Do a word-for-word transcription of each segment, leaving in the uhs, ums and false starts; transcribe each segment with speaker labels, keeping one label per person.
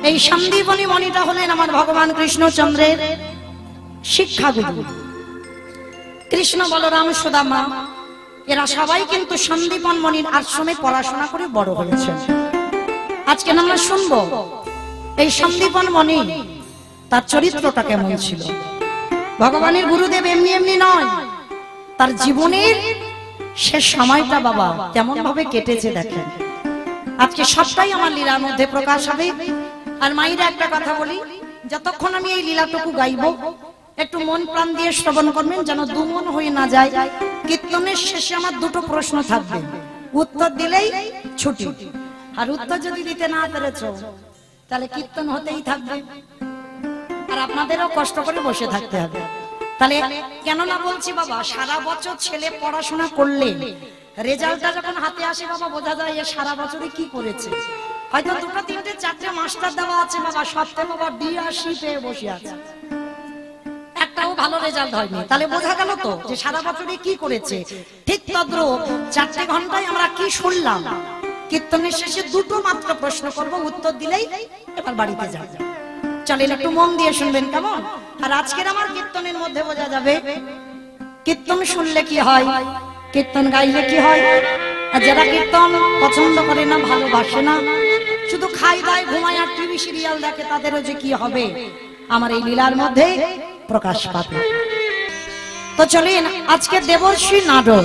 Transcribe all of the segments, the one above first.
Speaker 1: এই সন্দীপনী মণিটা হলেন আমার ভগবান কৃষ্ণচন্দ্রের শিক্ষাগুরু। কৃষ্ণ বলরাম সুদামা এরা সবাই কিন্তু সন্দীপন মণির আশ্রমে পড়াশোনা করে বড় হয়েছে। আজকে আমরা শুনবো এই সন্দীপন মণি তার চরিত্রটা কেমন ছিল। ভগবানের গুরুদেব এমনি এমনি নয়, তার জীবনের শেষ সময়টা বাবা কেমন ভাবে কেটেছে দেখেন। আজকে সবটাই আমার লীলার মধ্যে প্রকাশ হবে। আর মায়েরা একটা কথা বলি, যতক্ষণ আমি এই লীলাটুকু গাইব একটু মন প্রাণ দিয়ে শ্রবণ করবেন, যেন দুমন হয়ে না যায়। কীর্তনের শেষে আমার দুটো প্রশ্ন থাকবে, উত্তর দিলেই ছুটি, আর উত্তর যদি দিতে না পেরেছো তাহলে কীর্তন হতেই থাকবে, আর আপনাদেরও কষ্ট করে বসে থাকতে হবে। তাহলে কেন না বলছি বাবা, সারা বছর ছেলে পড়াশোনা করলে রেজাল্টটা যখন হাতে আসে বাবা বোঝা যায় এ সারা বছরে কি করেছে। হয়তো দুটো তিনটে চারটে মাস্টার দেওয়া আছে বাবা, সপ্তাহে বাবা ডি আর সি পেয়ে বসে আছে, একটাও ভালো রেজাল্ট হয়নি, তাহলে বোঝা গেল তো যে সারা বছরে কি করেছে। ঠিক তদ্রূপ চারটে ঘন্টায় আমরা কি শুনলাম, কীর্তনের শেষে দুটো মাত্র প্রশ্ন করব, উত্তর দিলেই এবার বাড়িতে যাব। চলেন একটু মন দিয়ে শুনবেন কেমন। আর আজকের আমার কীর্তনের মধ্যে বোঝা যাবে কীর্তন শুনলে কি হয়, কীর্তন গাইলে কি হয়। আর যারা কীর্তন পছন্দ করে না, ভালোবাসে না, শুধু খাই দায় ঘুমায় আর টিভি সিরিয়াল দেখে, তাদেরও যে কি হবে আমার এই লীলার মধ্যে প্রকাশ পাবে। তো চলেন আজকে দেবর্ষি নারদ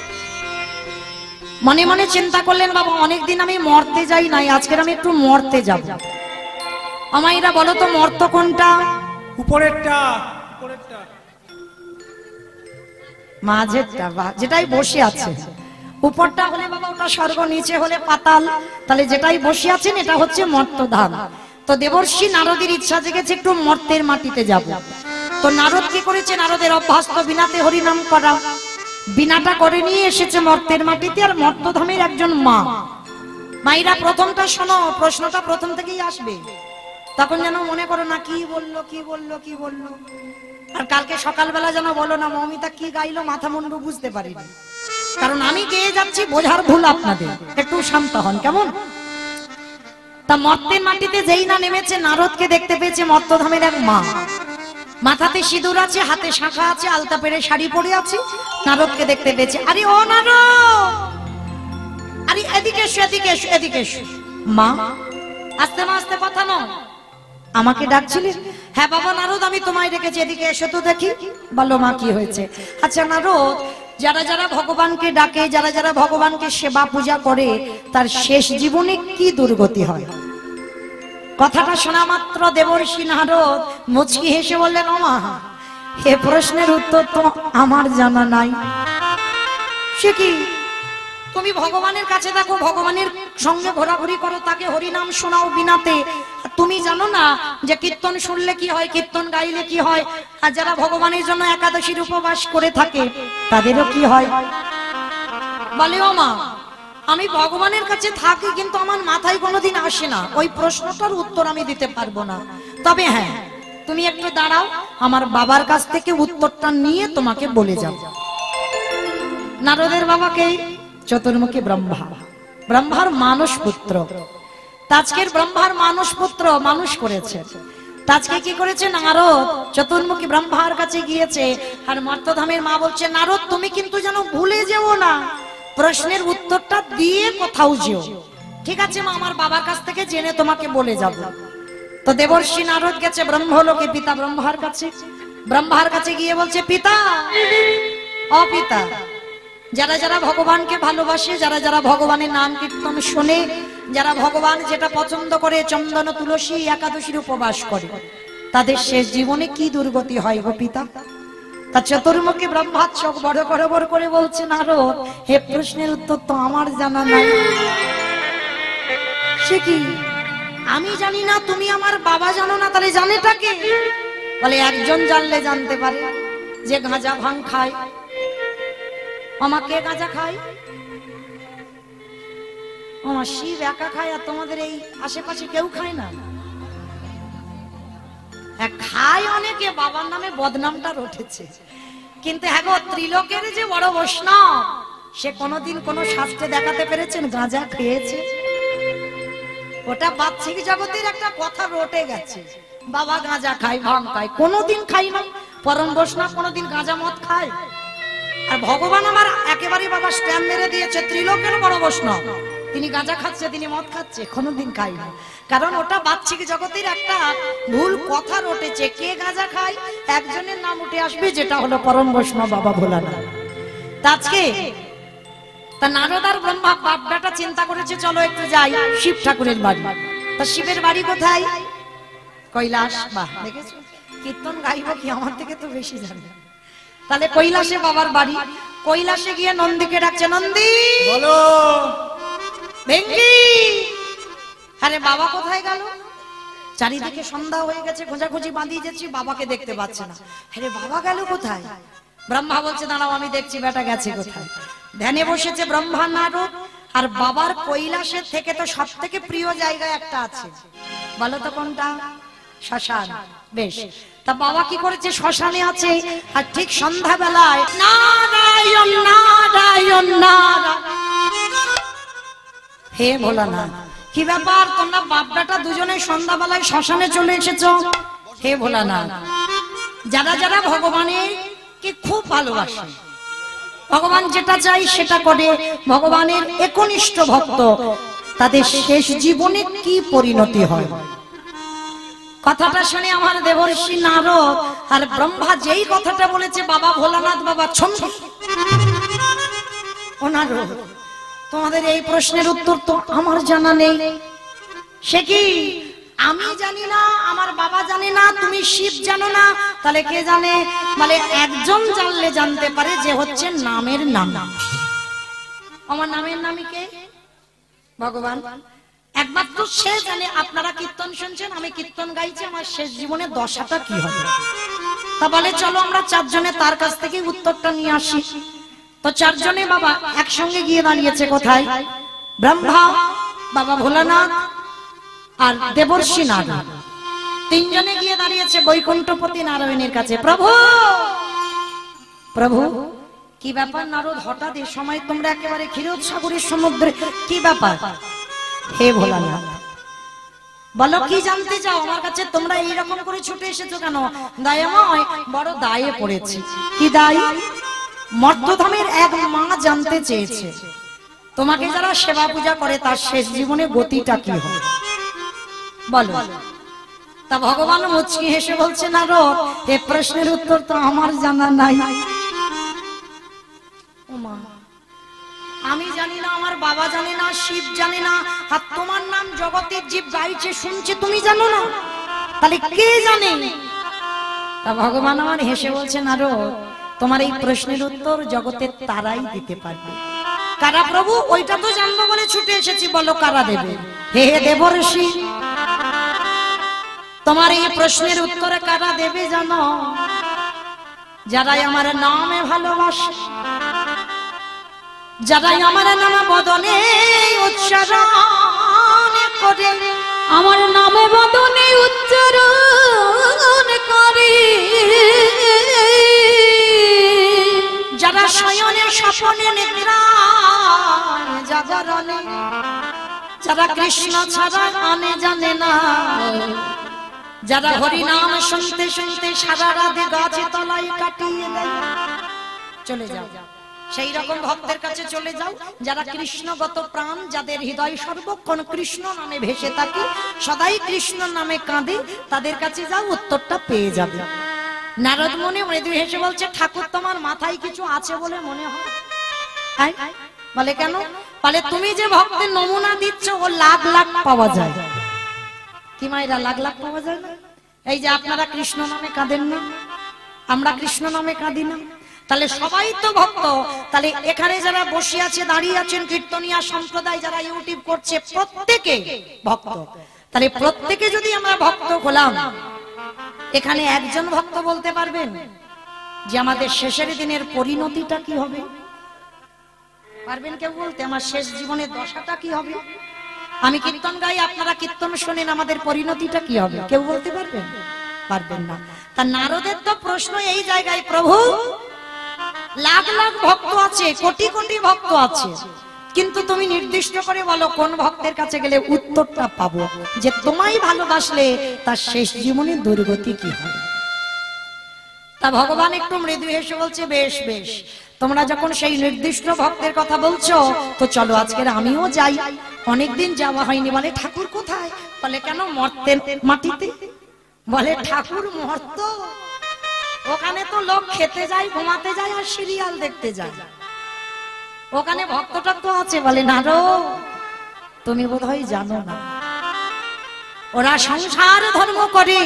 Speaker 1: মনে মনে চিন্তা করলেন বাবা অনেকদিন আমি মরতে যাই নাই, আজকের আমি একটু মরতে যাব। আমাইরা বলো তো মর্ত কোনটা?
Speaker 2: উপরেরটা, উপরেরটা,
Speaker 1: মাঝেরটা, যেটাই বসে আছে। উপরটা হলে বাবা ওটা স্বর্গ, নিচে হলে পাতাল, তাহলে যেটাই বসে আছেন এটা হচ্ছে মর্তধাম। তো দেবর্ষি নারদের ইচ্ছা জেগেছে একটু মর্তের মাটিতে যাব। তো নারদ কি করেছে, নারদের অভ্যাস তো বিনাতে হরিনাম করা, বিনাটা করে নিয়ে এসেছে মর্তের মাটিতে। আর মর্তধামের একজন মা, মাইরা প্রথমটা শোনো, প্রশ্নটা প্রথম থেকেই আসবে, তখন যেন মনে করো না কি বললো কি বললো কি বললো। আর কালকে সকালবেলা যেন বলো না মমিতা কি গাইলো, মাথা মুন্ডু বুঝতে পারিনি, কারণ আমি গেয়ে যাচ্ছি, বোঝার ভুল আপনাদের, একটু শান্ত হন কেমন। তা মর্তের মাটিতে যেই না নেমেছে, নারদকে দেখতে পেয়েছে মর্তধামের এক মা, মাথাতে সিঁদুর আছে, হাতে শাঁখা আছে, আলতা পেরে শাড়ি পরে আছে, নারদকে দেখতে পেয়েছে। আরে ও নারদ, আরে এদিকে এসো এদিকে এসো এদিকে এসো। মা আস্তে মা আস্তে কথা নয়, আমাকে ডাকছিলে? হ্যাঁ বাবা নারদ আমি তোমায় ডেকেছি, এদিকে এসো তো দেখি। বলো মা কি হয়েছে? আচ্ছা নারদ, যারা যারা ভগবানকে ডাকে, যারা যারা ভগবানকে সেবা পূজা করে, তার শেষ জীবনে কি দুর্গতি হয়? কথাটা শোনা মাত্র দেবর্ষি নারদ মুচকি হেসে বললেন, ও মা এ প্রশ্নের উত্তর তো আমার জানা নাই। সে কি, তুমি ভগবানের কাছে থাকো, ভগবানের সঙ্গে ঘোরাঘুরি করো, তাকে হরিনাম শোনাও বিনাতে, তুমি জানো না যে কীর্তন শুনলে কি হয়, কীর্তন গাইলে কি হয়, আর যারা ভগবানের জন্য একাদশীর উপবাস করে থাকে তাদেরও কি হয়? বলে ও মা আমি ভগবানের কাছে থাকি, কিন্তু আমার মাথায় কোনোদিন আসে না, ওই প্রশ্নটার উত্তর আমি দিতে পারবো না। তবে হ্যাঁ তুমি একটু দাঁড়াও, আমার বাবার কাছ থেকে উত্তরটা নিয়ে তোমাকে বলে যাব। নারদের বাবাকে চতুর্মুখী ব্রহ্মা, ব্রহ্মার মানস পুত্র, আজকের ব্রহ্মার মানস পুত্র মানুষ করেছে। আজকে কি করেছে, নারদ চতুর্মুখী ব্রহ্মার কাছে গিয়েছে, আর মর্তধামের মা বলছে নারদ তুমি কিন্তু যেন ভুলে যেও না, প্রশ্নের উত্তরটা দিয়ে কোথাও যেও। ঠিক আছে মা, আমার বাবার কাছ থেকে জেনে তোমাকে বলে যাব। তো দেবর্ষি নারদ গেছে ব্রহ্মলোকে পিতা ব্রহ্মার কাছে। ব্রহ্মার কাছে গিয়ে বলছে পিতা, ও পিতা, যারা যারা ভগবানকে ভালোবাসে, যারা যারা ভগবানের নাম কীর্তন শোনে, যারা ভগবান যেটা পছন্দ করে চন্দন তুলসী একাদশীর উপবাস করে, তাদের শেষ জীবনে কি দুর্গতি হয় গো পিতা? তা চতুর্মুখী ব্রহ্মা চোখ বড় করে বড় করে বলছে নারদ হে প্রশ্নের উত্তর তো আমার জানা নাই। সে কি, আমি জানি না, তুমি আমার বাবা জানো না, তাহলে জানেটা কে? বলে একজন জানলে জানতে পারে, যে গাঁজা ভাং খায়। আমাকে গাঁজা খায়, আমার শিব একা খায়, আর তোমাদের এই আশেপাশে কেউ খায় না? খায় অনেকে, বাবার নামে বদনামটা উঠেছে, কিন্তু হ্যাঁ গো ত্রিলোকের যে বড় বৈষ্ণব, সে কোনোদিন কোন শাস্ত্রে দেখাতে পেরেছেন গাঁজা খেয়েছে? ওটা বাহ্যিক জগতের একটা কথা রটে গেছে। বাবা গাঁজা খায়, ভাঙ খায়, কোনোদিন খাই না। পরম বৈষ্ণব কোনোদিন গাঁজা মদ খায়? আর ভগবান আমার একেবারে বাবা স্ট্যাম্প মেরে দিয়েছে, ত্রিলোকের বড় বৈষ্ণব, তিনি গাঁজা খাচ্ছে, তিনি মদ খাচ্ছে, কোনোদিন খাই না। কারণ ওটা বাহ্যিক জগতের একটা ভুল কথা রটেছে। কে গাঁজা খায় একজনের নাম উঠে আসবে, যেটা হলো পরম বৈষ্ণব বাবা ভোলানাথ। আজকে তা নারদ আর ব্রহ্মা বাপ বেটা চিন্তা করেছে চলো একটু যাই শিব ঠাকুরের বাড়ি। তা শিবের বাড়ি কোথায়? কৈলাস। বাহ, দেখেছো কীর্তন গাইব কি আমার থেকে তো বেশি জানে। তাহলে কৈলাসে বাবার বাড়ি। কৈলাসে গিয়ে নন্দীকে ডাকছে, নন্দী
Speaker 2: বলো।
Speaker 1: ভেঙ্গি। আরে বাবা কোথায় গেল? চারিদিকে সন্ধ্যা হয়ে গেছে, খোঁজাখুঁজি বাঁধিয়ে যাচ্ছি, বাবাকে দেখতে পাচ্ছে না। আরে বাবা গেল কোথায়? ব্রহ্মা বলছে দাঁড়াও আমি দেখছি বেটা গেছে কোথায়। ধ্যানে বসেছে ব্রহ্মা নারদ। আর বাবার কৈলাসের থেকে তো সব থেকে প্রিয় জায়গা একটা আছে, বলো তো কোনটা? শ্মশান। বেশ, তা বাবা কি করেছে? শ্মশানে আছে। আর ঠিক সন্ধ্যা বেলায় নারায়ণ নারায়ণ নারায়ণ। হে ভোলানাথ, কি ব্যাপার তোমরা বাপ বেটা দুজনে সন্ধ্যা বেলায় শ্মশানে চলে এসেছো? হে ভোলানাথ, যারা যারা ভগবানের কে খুব ভালোবাসে, ভগবান যেটা চাই সেটা করে, ভগবানের একনিষ্ঠ ভক্ত, তাদের শেষ জীবনে কি পরিণতি হয়? কথাটা শুনে আমার দেবর্ষি নারদ আর ব্রহ্মা যেই কথাটা বলেছে, বাবা ভোলানাথ বাবা ছন্দে। ও নারদ, তোমাদের এই প্রশ্নের উত্তর তো আমার জানা নেই। সে কি? আমি জানি না, আমার বাবা জানে না, তুমি শিব জানো না, তাহলে কে জানে? বলে একজন জানলে জানতে পারে, যে হচ্ছে নামের নাম। আমার নামের নামই কে? ভগবান। একমাত্র সে জানে। আপনারা কীর্তন শুনছেন, আমি কীর্তন গাইছি, আমার শেষ জীবনে দশাটা কি হবে। তা বলে চলো আমরা চারজনে তার কাছ থেকে উত্তরটা নিয়ে আসি। তো চারজনে বাবা একসঙ্গে গিয়ে দাঁড়িয়েছে কোথায়? ব্রহ্মা, বাবা ভোলানাথ আর দেবর্ষি নারদ, তিনজনে গিয়ে দাঁড়িয়েছে বৈকুণ্ঠপতি নারায়ণের কাছে। প্রভু প্রভু কি ব্যাপার নারদ, হঠাৎ এই সময় তোমরা একেবারে ক্ষীরসাগরের সমুদ্রে, কি ব্যাপার? হে ভোলানাথ, বলো কি জানতে চাও আমার কাছে? তোমরা এইরকম করে ছুটে এসেছো কেন? দয়াময়, বড় দায়ে পড়েছি। কি দায়? মর্তধামের এক মা জানতে চেয়েছে, তোমাকে যারা সেবা পূজা করে তার শেষ জীবনে গতিটা কি হয়, বলো। তা ভগবান মুচকি হেসে বলছে, নারদ, এই প্রশ্নের উত্তর তো আমার জানা নাই। ও মা, আমি জানি না, আমার বাবা জানে না, শিব জানে না, আর তোমার নাম জগতের জীব গাইছে শুনছে, তুমি জানো না, তাহলে কে জানে? তা ভগবান আমার হেসে বলছে, নারদ, তোমার এই প্রশ্নের উত্তর জগতের তারাই দিতে পারবে। কারা প্রভু? ওইটা তো জানবো বলে ছুটে এসেছি, বলো কারা দেবে? হে হে দেবর্ষি, তোমার এই প্রশ্নের উত্তরে কারা দেবে জানো? যারাই আমার নামে ভালোবাসে, যারাই আমার নাম বদনে উচ্চারণ করে, আমার নামে বদনে উচ্চারণ করে, যারা শয়নে স্বপনে নিদ্রায় জাগরণে, যারা কৃষ্ণ ছাড়া আনে জানে না, যারা হরি নাম শুনতে শুনতে সারা রাত গাছে তলায় কাটিয়ে দেয়, চলে যাও সেই রকম ভক্তের কাছে চলে যাও, যারা কৃষ্ণগত প্রাণ, যাদের হৃদয় সর্বক্ষণ কৃষ্ণ নামে ভেসে থাকে, সদাই কৃষ্ণ নামে কাঁদে, তাদের কাছে যাও, উত্তরটা পেয়ে যাবে। নারদ মনে মৃদু হেসে বলছে, ঠাকুর তোমার মাথায় কিছু আছে বলে মনে হয়। বলে কেন? বলে তুমি যে ভক্তের নমুনা দিচ্ছ ও লাখ লাখ পাওয়া যায়। কি মায়েরা, লাখ লাখ পাওয়া যায় না? এই যে আপনারা কৃষ্ণ নামে কাঁদেন না, আমরা কৃষ্ণ নামে কাঁদি না, তাহলে সবাই তো ভক্ত। তাহলে এখানে যারা বসে আছে, দাঁড়িয়ে আছেন, কীর্তনিয়া সম্প্রদায় যারা ইউটিউব করছে, প্রত্যেকে ভক্ত। তাহলে প্রত্যেকে যদি আমরা ভক্ত হলাম, এখানে একজন ভক্ত বলতে পারবেন যে আমাদের শেষের দিনের পরিণতিটা কি হবে? পারবেন কেউ বলতে? আমার শেষ জীবনের দশাটা কি হবে? আমি কীর্তন গাই, আপনারা কীর্তন শোনেন, আমাদের পরিণতিটা কি হবে? কেউ বলতে পারবেন? পারবেন না। তা নারদের তো প্রশ্ন এই জায়গায়, প্রভু লাখ লাখ ভক্ত আছে, কোটি কোটি ভক্ত আছে, কিন্তু তুমি নির্দিষ্ট করে বলো কোন ভক্তের কাছে গেলে উত্তরটা পাবো যে তোমায় ভালোবাসলে তার শেষ জীবনে দুর্গতি কি হবে। তা ভগবান একটু মৃদু হেসে বলছে, বেশ বেশ, তোমরা যখন সেই নির্দিষ্ট ভক্তের কথা বলছো তো চলো আজকের আমিও যাই। অনেকদিন যাওয়া হয়নি। বলে ঠাকুর কোথায়? বলে কেন মর্তের মাটিতে? বলে ঠাকুর মর্ত, ওখানে তো লোক খেতে যায়, ঘুমাতে যায় আর সিরিয়াল দেখতে যায়, ওখানে ভক্তটা তো আছে। বলে না রো, তুমি বোধহয় জানো না, ওরা সংসার ধর্ম করে,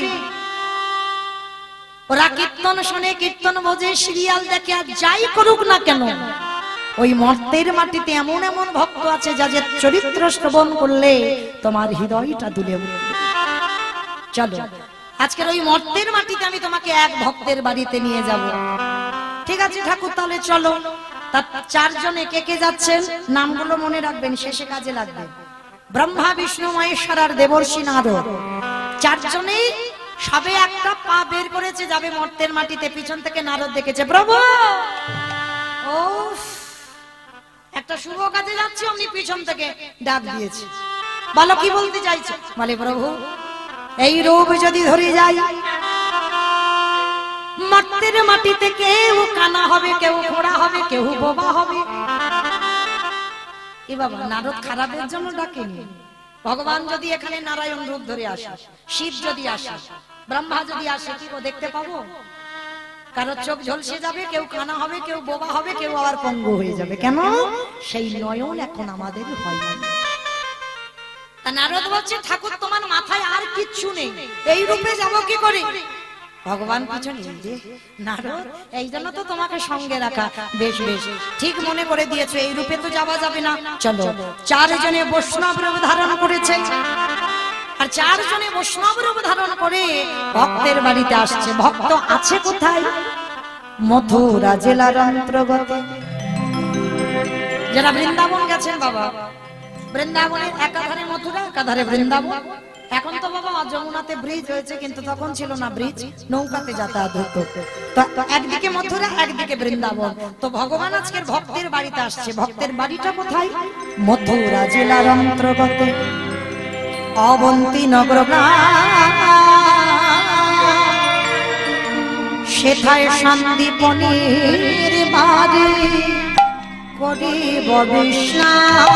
Speaker 1: ওরা কীর্তন শুনে, কীর্তন বোঝে, সিরিয়াল দেখে, আর যাই করুক না কেন ওই মর্তের মাটিতে এমন এমন ভক্ত আছে যাদের চরিত্র শ্রবণ করলে তোমার হৃদয়টা দুলে উঠবে। চলো আজকের ওই মর্তের মাটিতে আমি তোমাকে এক ভক্তের বাড়িতে নিয়ে যাব। ঠিক আছে ঠাকুর, তাহলে চলো। তার চারজনে কে কে যাচ্ছেন নামগুলো মনে রাখবেন, শেষে কাজে লাগবে। ব্রহ্মা, বিষ্ণু, মহেশ্বর আর দেবর্ষি নারদ, চারজনেই সবে একটা পা বের করেছে যাবে মর্তের মাটিতে। পিছন থেকে নারদ দেখেছে, প্রভু ও একটা শুভ কাজে যাচ্ছে, অমনি পিছন থেকে ডাক দিয়েছে। বলো কি বলতে চাইছে? বলে প্রভু এই রূপ যদি ধরে যাই মর্তের মাটিতে কেউ কানা হবে, কেউ ঘোড়া হবে, কেউ বোবা হবে। এ বাবা, নারদ খারাপের জন্য ডাকেনি। ভগবান যদি এখানে নারায়ণ রূপ ধরে আসে, শিব যদি আসে, ব্রহ্মা যদি আসে, কি ও দেখতে পাবো? কারো চোখ ঝলসে যাবে, কেউ কানা হবে, কেউ বোবা হবে, কেউ আবার পঙ্গু হয়ে যাবে। কেন? সেই নয়ন এখন আমাদের হয় না। নারদ বলছে, ঠাকুর তোমার মাথায় আর কিচ্ছু নেই, এই রূপে যাব কি করে? ভগবান পিছনে, নারদ এই জন্য তো তোমাকে সঙ্গে রাখা। বেশ বেশ, ঠিক মনে করে দিয়েছো, এই রূপে তো যাওয়া যাবে না। চলো। চারজনে বৈষ্ণব রূপ ধারণ করেছে, আর চারজনে বৈষ্ণব রূপ ধারণ করে ভক্তের বাড়িতে আসছে। ভক্ত আছে কোথায়? মথুরা জেলার অন্তর্গত। যারা বৃন্দাবন গেছেন বাবা, বৃন্দাবনের একাধারে মথুরা, একাধারে বৃন্দাবন। এখন তো বাবা যমুনাতে ব্রিজ হয়েছে, কিন্তু তখন ছিল না ব্রিজ, নৌকাতে যাতায়াত হতো। তো একদিকে মথুরা, একদিকে বৃন্দাবন। তো ভগবান আজকের ভক্তের বাড়িতে আসছে। ভক্তের বাড়িটা কোথায়? মথুরা জেলার অন্তর্গত অবন্তী নগর সেথায় সন্দীপনের বাড়ি করিব বিশ্রাম।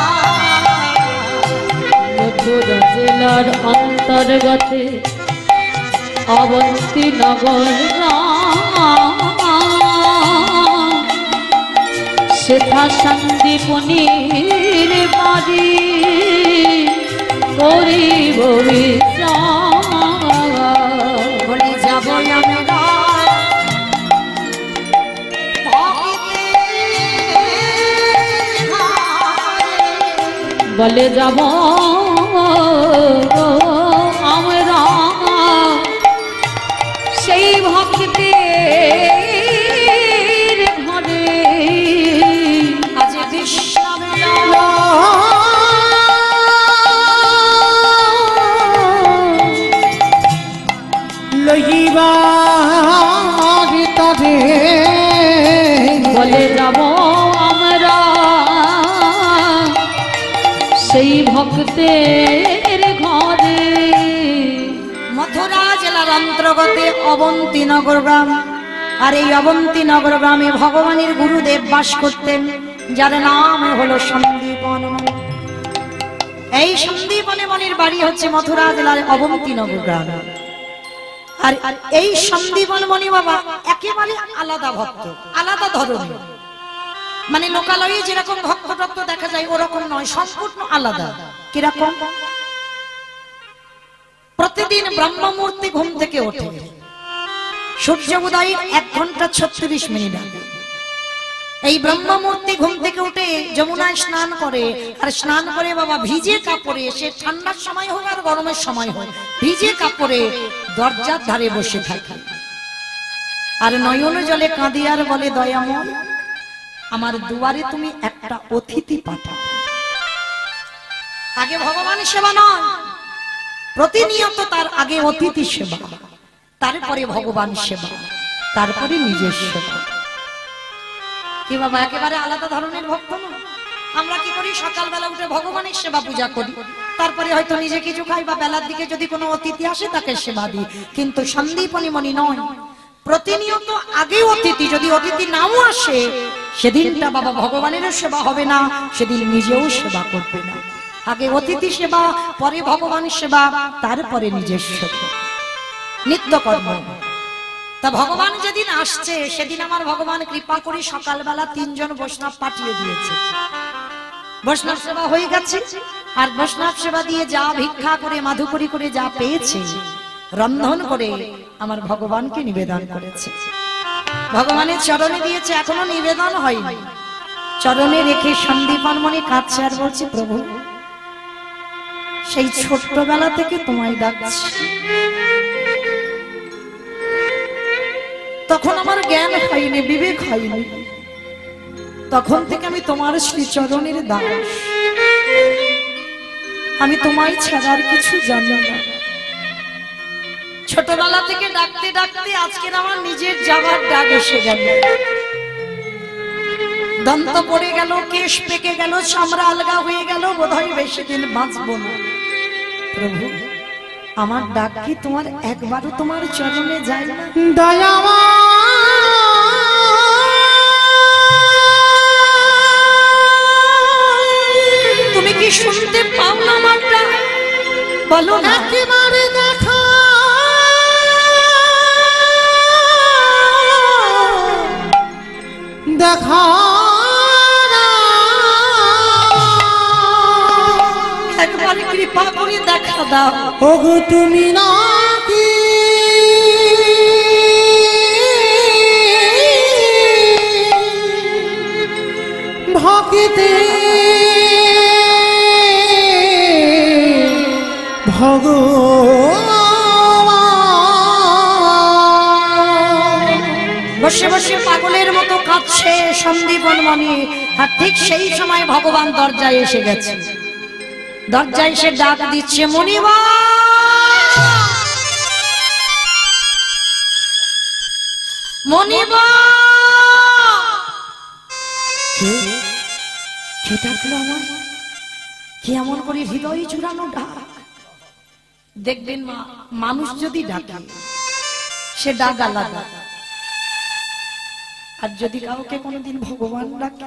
Speaker 3: মথুরা জেলার অন্তর্গতে অবন্তী নগর সেথা সন্দীপনের বাড়ি করিব বিশ্রাম।
Speaker 1: বলে যাব আমরা
Speaker 3: বলে যাব আমরা সেই ভক্তের ঘরে
Speaker 1: আজ বিশ্রাম
Speaker 2: লইবার তরে।
Speaker 3: বলে যাব আমরা সেই ভক্তের ঘরে।
Speaker 1: মথুরা জেলার অন্তর্গত অবন্তী নগর গ্রাম। আর এই অবন্তী নগর গ্রামে ভগবানের গুরুদেব বাস করতেন, যার নাম হলো সন্দীপন। এই সন্দীপনে মনির বাড়ি হচ্ছে মথুরা জেলার অবন্তী নগর গ্রাম। আর এই সন্দীপন মণি বাবা একেবারে আলাদা ভক্ত, আলাদা ধরনের। মানে লোকালয়ে যেরকম ভক্ত ভক্ত দেখা যায় ওরকম নয়, সম্পূর্ণ আলাদা। কিরকম? প্রতিদিন ব্রহ্ম মুহূর্তে ঘুম থেকে ওঠে, সূর্য উদয়ের এক ঘন্টা ছত্রিশ মিনিট আগে এই ব্রহ্ম মুহূর্তে ঘুম থেকে উঠে যমুনায় স্নান করে। আর স্নান করে বাবা ভিজে কাপড়ে, সে ঠান্ডার সময় হোক আর গরমের সময় হোক, ভিজে কাপড়ে দরজার ধারে বসে থাকে। আর নয়ন জলে কাঁদি আর বলে, দয়াময় আমার দুয়ারে তুমি একটা অতিথি পাঠাও। আগে ভগবান সেবা নয়, প্রতিনিয়ত তার আগে অতিথি সেবা, তারপরে ভগবান সেবা, তারপরে নিজের সেবা। কি বাবা একেবারে আলাদা ধরনের ভক্ত না? আমরা কি করি সকালবেলা উঠে ভগবানের সেবা পূজা করি, তারপরে হয়তো নিজে কিছু খাই বা বেলার দিকে যদি কোনো অতিথি আসে তাকে সেবা দিই। কিন্তু সন্দীপনী মণি নয়, প্রতিনিয়ত আগে অতিথি, যদি অতিথি নাও আসে সেদিনটা বাবা ভগবানেরও সেবা হবে না, সেদিন নিজেও সেবা করবে না। আগে অতিথি সেবা, পরে ভগবান সেবা, তারপরে নিজের সেবা, নিত্যকর্ম। তা ভগবান যেদিন আসছে সেদিন আমার ভগবান কৃপা করে সকালবেলা তিনজন বৈষ্ণব পাঠিয়ে দিয়েছে। বৈষ্ণব সেবা হয়ে গেছে, আর বৈষ্ণব সেবা দিয়ে যা ভিক্ষা করে মাধুকরী করে যা পেয়েছে রন্ধন করে আমার ভগবানকে নিবেদন করেছে। ভগবানের চরণে দিয়েছে, এখনো নিবেদন হয়নি। চরণে রেখে সন্দীপন মনে কাঁদছে আর বলছে, প্রভু সেই ছোট্টবেলা থেকে তোমায় ডাকছি, তখন আমার জ্ঞান হয়নি, বিবেক হয়নি, তখন থেকে আমি তোমার শ্রী চরণের দাস, আমি তোমায় ছাড়ার কিছু জানি না। ছোটবেলা থেকে ডাকতে ডাকতে আজকের আমার নিজের যাবার ডাক এসে গেল। দন্ত পড়ে গেল, কেশ পেকে গেল, চামড়া আলগা হয়ে গেল, বোধহয় বেশি দিন বাঁচবো না। প্রভু আমার ডাক কি তোমার একবারও তোমার চরণে যায় না?
Speaker 2: দয়ামা
Speaker 1: তুমি কি শুনতে পাও না আমার ডাক? বলো না।
Speaker 2: একেবারে দেখা দেখা
Speaker 1: একবার কৃপা করে দেখা দাও।
Speaker 2: ওগো তুমি নাকি ভক্তে ভগবান।
Speaker 1: বসে বসে পাগলের মতো কাঁদছে সন্দীপন মণি, আর ঠিক সেই সময় ভগবান দরজায় এসে গেছে। দরজায় এসে ডাক দিচ্ছে, মণিবা মণিবা। কে কে ডাকলো আমার? কি এমন করে হৃদয় জুড়ানো ডাক? দেখবেন মা, মানুষ যদি ডাকে সে ডাক আলাদা, আর যদি কাউকে কোনোদিন ভগবান ডাকে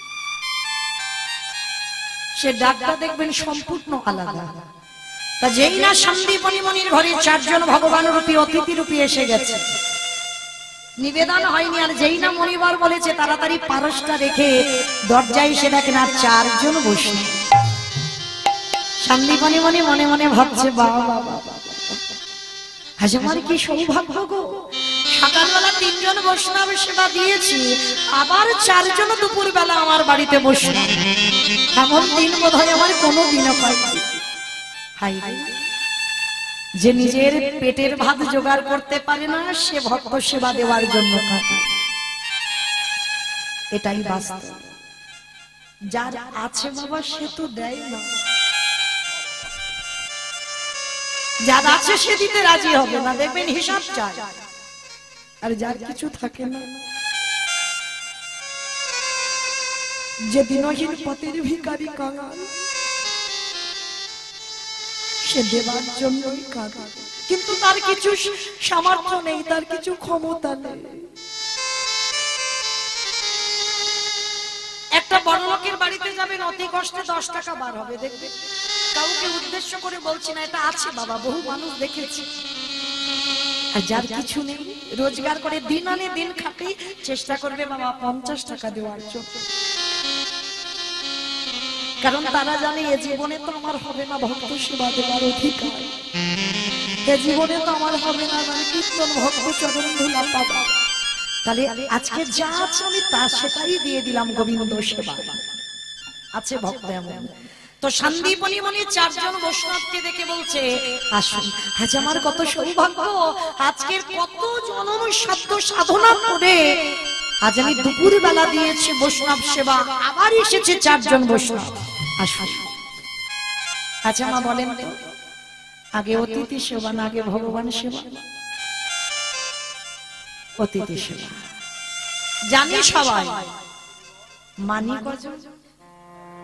Speaker 1: সে ডাকটা দেখবেন সম্পূর্ণ আলাদা। তা যেই না সন্দীপনী মণির ঘরে চারজন ভগবান রূপী অতিথি রূপী এসে গেছে, নিবেদন হয়নি, আর যেই না মণিবার বলেছে তাড়াতাড়ি পারসটা রেখে দরজায় এসে দেখেন আর চারজন বসে। সন্দীপনী মণি মনে মনে ভাবছে, বাবা বাবা আজ আমার কি সৌভাগ্য গো, সকালবেলা তিনজন বৈষ্ণব সেবা দিয়েছি, আবার চারজন দুপুর বেলা আমার বাড়িতে বসে। এমন দিন বোধ হয় আমার কোনো দিনও পাইনি। হাই রে, যে নিজের পেটের ভাত জোগাড় করতে পারে না সে ভক্ত সেবা দেওয়ার জন্য কাঁদে। এটাই বাস্তব। যার আছে বাবা সে তো দেয় না, যার আছে সে দিতে রাজি হবে না, দেখবেন হিসাব চায়। আর যার কিছু থাকে না, যে দিনহীন পথের ভিখারি কাঙাল, সে দেবার জন্যই কাঁদে, কিন্তু তার কিছু সামর্থ্য নেই, তার কিছু ক্ষমতা নেই। একটা বড় লোকের বাড়িতে যাবেন, অতি কষ্টে দশ টাকা বার হবে, দেখবেন কাউকে উদ্দেশ্য করে বলছি না, এটা আছে বাবা, বহু মানুষ দেখেছি। আর যার কিছু নেই, রোজগার করে দিন আনে দিন খাটে, চেষ্টা করবে বাবা পঞ্চাশ টাকা দেওয়ার জন্য, কারণ তারা জানে এ জীবনে তো আমার হবে না ভক্ত সেবা দেওয়ার অধিকার, এ জীবনে তো আমার হবে না মানে কীর্তন ভক্ত চরণ ধুলা পাবা, তাহলে আজকে যা আছে আমি তা সেটাই দিয়ে দিলাম গোবিন্দ সেবা। আছে ভক্ত এমন। তো সন্দীপনী মণি চারজন বৈষ্ণবকে দেখে বলছে, আসুন, আজ আমার কত সৌভাগ্য, আজকের কত জনম সাধ্য সাধনা করে আজ আমি দুপুর বেলা দিয়েছি বৈষ্ণব সেবা, আবার এসেছে চারজন বৈষ্ণব, আসুন। আচ্ছা মা বলেন তো, আগে অতিথি সেবা না আগে ভগবান সেবা? অতিথি সেবা জানি সবাই, মানি কজন?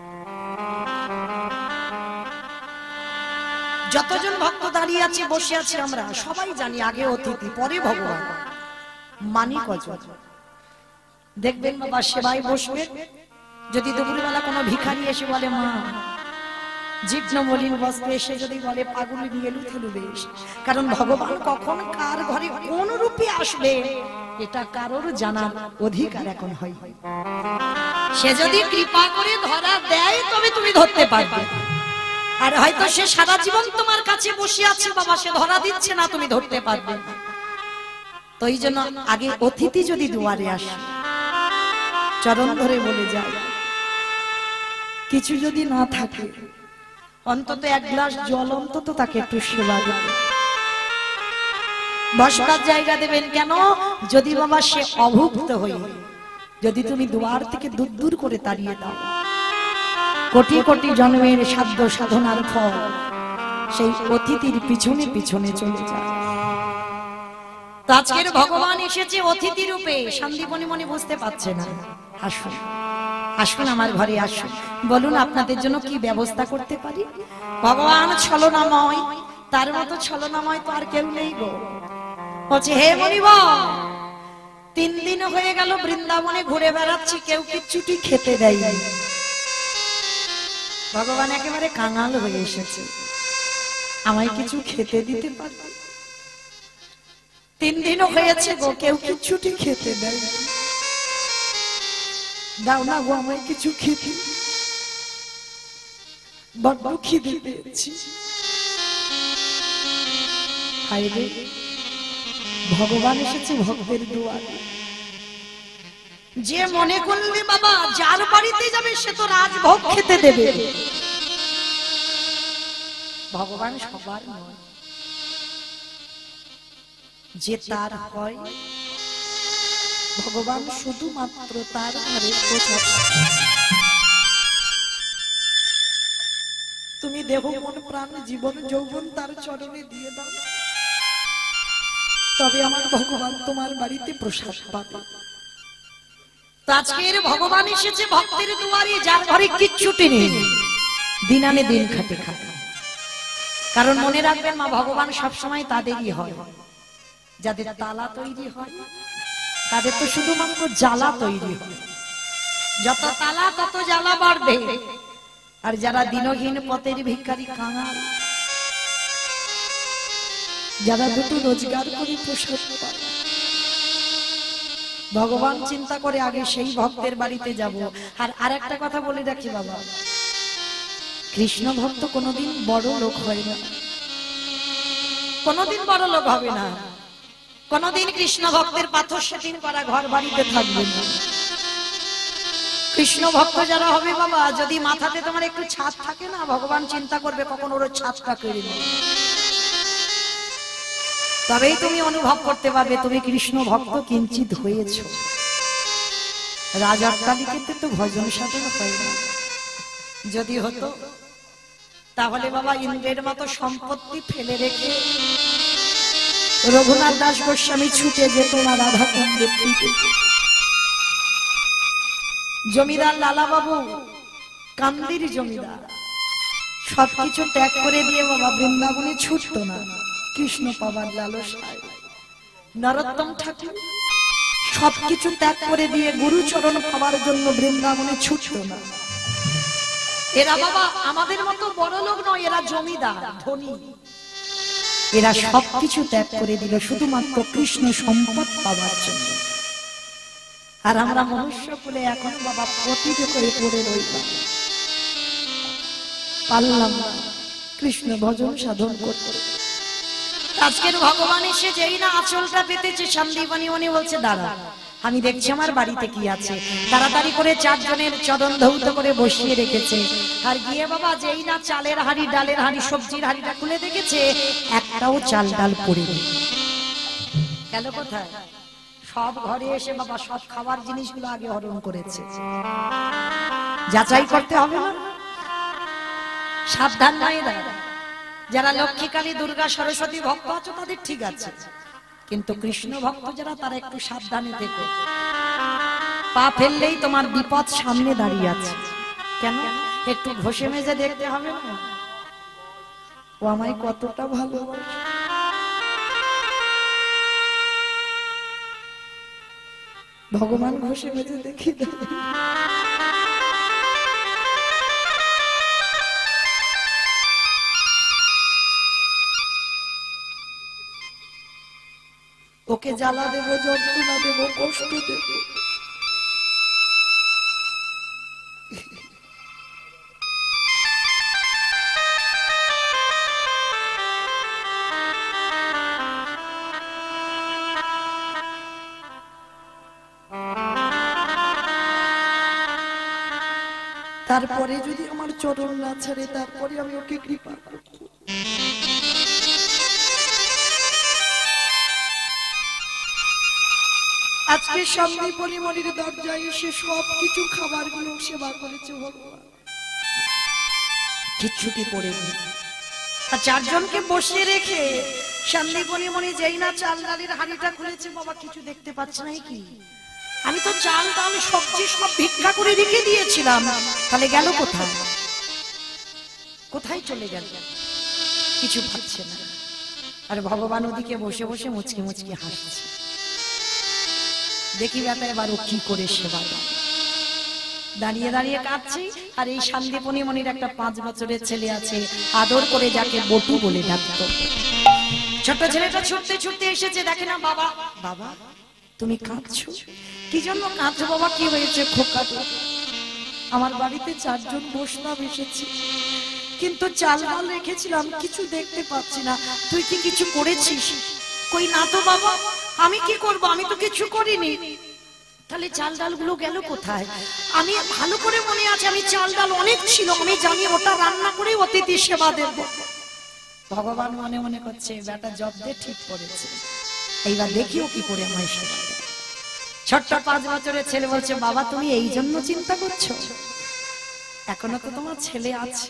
Speaker 1: যতজন ভক্ত দাঁড়িয়ে আছি বসে আছি আমরা সবাই জানি আগে অতিথি পরে ভগবান। মানি কজন? দেখবেন বাবা সেবায় বসবে, যদি দুপুরবেলা কোনো ভিখারি এসে বলে মা জীর্ণ মলিন বস্ত্রে এসে যদি বলে পাগুলি নিয়ে এলু থেলু বেশ, কারণ ভগবান কখন কার ঘরে কোন রূপে আসবে এটা কারোর জানার অধিকার এখন হয়। সে যদি কৃপা করে ধরা দেয় তবে তুমি ধরতে পারবে, আর হয়তো সে সারা জীবন তোমার কাছে বসে আছে বাবা, সে ধরা দিচ্ছে না, তুমি ধরতে পারবে। তো এই জন্য আগে অতিথি যদি দুয়ারে আসে চরণ ধরে বলে যায়, কিছু যদি না থাকে অন্তত এক গ্লাস জল অন্তত তাকে একটু সেবা দেবে, বসবার জায়গা দেবেন। কেন? যদি বাবা সে অভুক্ত হয়ে যদি তুমি দুয়ার থেকে দূর দূর করে তাড়িয়ে দাও, কোটি কোটি জন্মের সাধ্য সাধনার ফল সেই অতিথির পিছনে পিছনে চলে যায়। তো আজকের ভগবান এসেছে অতিথি রূপে। শান্তিমণি মনে বুঝতে পারছে না, আসুন আসুন আমার ঘরে আসুন, বলুন আপনাদের জন্য কি ব্যবস্থা করতে পারি। ভগবান ছলনাময়, তার মতো ছলনাময় তো আর কেউ নেই গো। বলছে হে মনিব, তিন দিন হয়ে গেল বৃন্দাবনে ঘুরে বেড়াচ্ছি, কেউ কিচ্ছুটি খেতে দেয়নি। ভগবান একেবারে কাঙাল হয়ে এসেছে, আমায় কিছু খেতে দিতে পারবে? তিন দিনও হয়েছে গো, কেউ কিচ্ছুটি খেতে দেয়, দাও না গো আমায় কিছু খেতে, বড্ড খিদে পেয়েছি। হায় রে, ভগবান এসেছে ভক্তের দুয়ারে। যে মনে করলে বাবা যার বাড়িতে যাবে সে তো রাজভোগ খেতে দেবে, ভগবান সবার নয়, যে তার হয় ভগবান শুধুমাত্র তার ঘরে প্রসাদ। তুমি দেহ মন প্রাণ জীবন যৌবন তার চরণে দিয়ে দাও, তবে আমার ভগবান তোমার বাড়িতে প্রসাদ পাবে। আজকের ভগবান এসেছে ভক্তের দুয়ারে, যার ঘরে কিচ্ছুটি নেই, দিন আনে দিন খাটে খাটে। কারণ মনে রাখবেন মা, ভগবান সবসময় তাদেরই হয় যাদের তালা তৈরি হয়, তাদের তো শুধুমাত্র জ্বালা তৈরি হয়। যত তালা তত জ্বালা বাড়বে। আর যারা দিনহীন পথের ভিখারি কাঙাল, যারা দুটো রোজগার করে প্রসাদ পায়, ভগবান চিন্তা করে আগে সেই ভক্তের বাড়িতে যাব। আর আরেকটা কথা বলে রাখি বাবা, কৃষ্ণ ভক্ত কোনোদিন বড় লোক হয় না, কোনোদিন বড় লোক হবে না, কোনোদিন কৃষ্ণ ভক্তের পাথর সেদিন করা ঘর বাড়িতে থাকবে না। কৃষ্ণ ভক্ত যারা হবে বাবা, যদি মাথাতে তোমার একটু ছাদ থাকে না, ভগবান চিন্তা করবে কখন ওর ছাদটা কেড়ে নেবে, তবেই তুমি অনুভব করতে পারবে তুমি কৃষ্ণ ভক্ত কিঞ্চিত হয়েছ। রাজার কালিকে তো ভজন সাধন হয় না, যদি হতো তাহলে বাবা ইন্দ্রের মতো সম্পত্তি ফেলে রেখে রঘুনাথ দাস গোস্বামী ছুটে যেত না রাধা কুণ্ডের দিকে। জমিদার লালা বাবু, কান্দির জমিদার, সবকিছু ত্যাগ করে দিয়ে বাবা বৃন্দাবনে ছুটত না কৃষ্ণ পাবার লালসায়। নরোত্তম ঠাকুর সবকিছু ত্যাগ করে দিয়ে গুরুচরণ পাবার জন্য বৃন্দাবনে ছুটত না। এরা বাবা আমাদের মতো বড় লোক নয়, এরা জমিদার ধনী, এরা সবকিছু ত্যাগ করে দিল শুধুমাত্র কৃষ্ণ সম্পদ পাবার জন্য। আর আমরা মনুষ্য কুলে এখন বাবা পতিত করে পড়ে রইলাম, পারলাম না কৃষ্ণ ভজন সাধন করতে। আজকের ভগবান এসে যেই না আঁচলটা পেতেছে, সন্দীপনী উনি বলছে দাঁড়া আমি দেখছি আমার বাড়িতে কি আছে। তাড়াতাড়ি করে চারজনের চরণ ধৌত করে বসিয়ে রেখেছে। আর গিয়ে বাবা যেই না চালের হাঁড়ি, ডালের হাঁড়ি, সবজির হাঁড়িটা খুলে দেখেছে একটাও চাল ডাল পড়েনি। গেল কোথায়? সব ঘরে এসে বাবা সব খাবার জিনিসগুলো আগে হরণ করেছে। যাচাই করতে হবে না, সাবধান মায়েরা, যারা লক্ষ্মী কালী দুর্গা সরস্বতী ভক্ত আছো তাদের ঠিক আছে, কিন্তু কৃষ্ণ ভক্ত যারা তারা একটু সাবধানে থেকো। পা ফেললেই তোমার বিপদ সামনে দাঁড়িয়ে আছে। কেন? একটু ঘষে মেজে দেখতে হবে না? ও আমায় কতটা ভালোবাসে। ভগবান ঘষে মেজে দেখি দেয়। ওকে জ্বালা দেবো, যন্ত্রণা দেবো, কষ্ট দেবো। তারপরে যদি আমার চরণ না ছাড়ে, তারপরে আমি ওকে কৃপা করব। আজকে সামনে পরিমণির দরজায় এসে সব কিছু খাবার গুলো সেবা করেছে ভগবান, কিচ্ছুটি পড়েনি। আর চারজনকে বসিয়ে রেখে সামনে পরিমণি যেই না চাল ডালের হাঁড়িটা খুলেছে, বাবা কিছু দেখতে পাচ্ছে না কি? আমি তো চাল ডাল সবজি সব ভিক্ষা করে রেখে দিয়েছিলাম, তাহলে গেল কোথায়? কোথায় চলে গেল? কিছু পাচ্ছে না। আর ভগবান ওদিকে বসে বসে মুচকি মুচকি হাসছে। দেখি বেটা এবার ও কি করে সেবা দেয়। দাঁড়িয়ে দাঁড়িয়ে কাঁদছে। আর এই শান্তিপনি মনির একটা পাঁচ বছরের ছেলে আছে, আদর করে যাকে বটু বলে ডাকতো। ছোট ছেলেটা ছুটতে ছুটতে এসেছে, দেখে না বাবা। বাবা তুমি কাঁদছো কি জন্য? কাঁদছো বাবা? কি হয়েছে খোকা? আমার বাড়িতে চারজন বৈষ্ণব এসেছে, কিন্তু চাল ডাল রেখেছিলাম, কিছু দেখতে পাচ্ছি না। তুই কি কিছু করেছিস? কই না তো বাবা। আমি কি করব? আমি তো কিছু করিনি। তাহলে চাল ডাল গুলো গেল কোথায়? আমি ভালো করে মনে আছে, আমি চাল ডাল অনেক ছিল, আমি জানি ওটা রান্না করে অতিথি সেবা দেব। ভগবান মনে মনে করছে বেটা জব্দে ঠিক করেছে, এইবার দেখিও কি করে আমায় সেবা দেয়। ছোট্ট পাঁচ বছরের ছেলে বলছে, বাবা তুমি এই জন্য চিন্তা করছো? এখনো তো তোমার ছেলে আছে।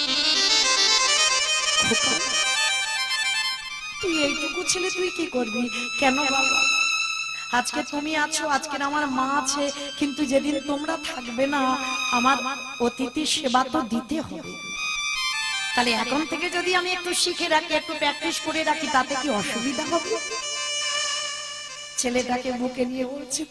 Speaker 1: তুই এইটুকু ছেলে তুই কি করবি? কেন বাবা? আজকে তুমি আছো, আজকে আমার মা আছে, কিন্তু যেদিন তোমরা থাকবে না, আমার অতিথি সেবা তো দিতে হবে। তাহলে এখন থেকে যদি আমি একটু শিখে রাখি, একটু প্র্যাকটিস করে রাখি, তাতে কি অসুবিধা হবে? ছেলেটাকে বুকে নিয়ে বলছে,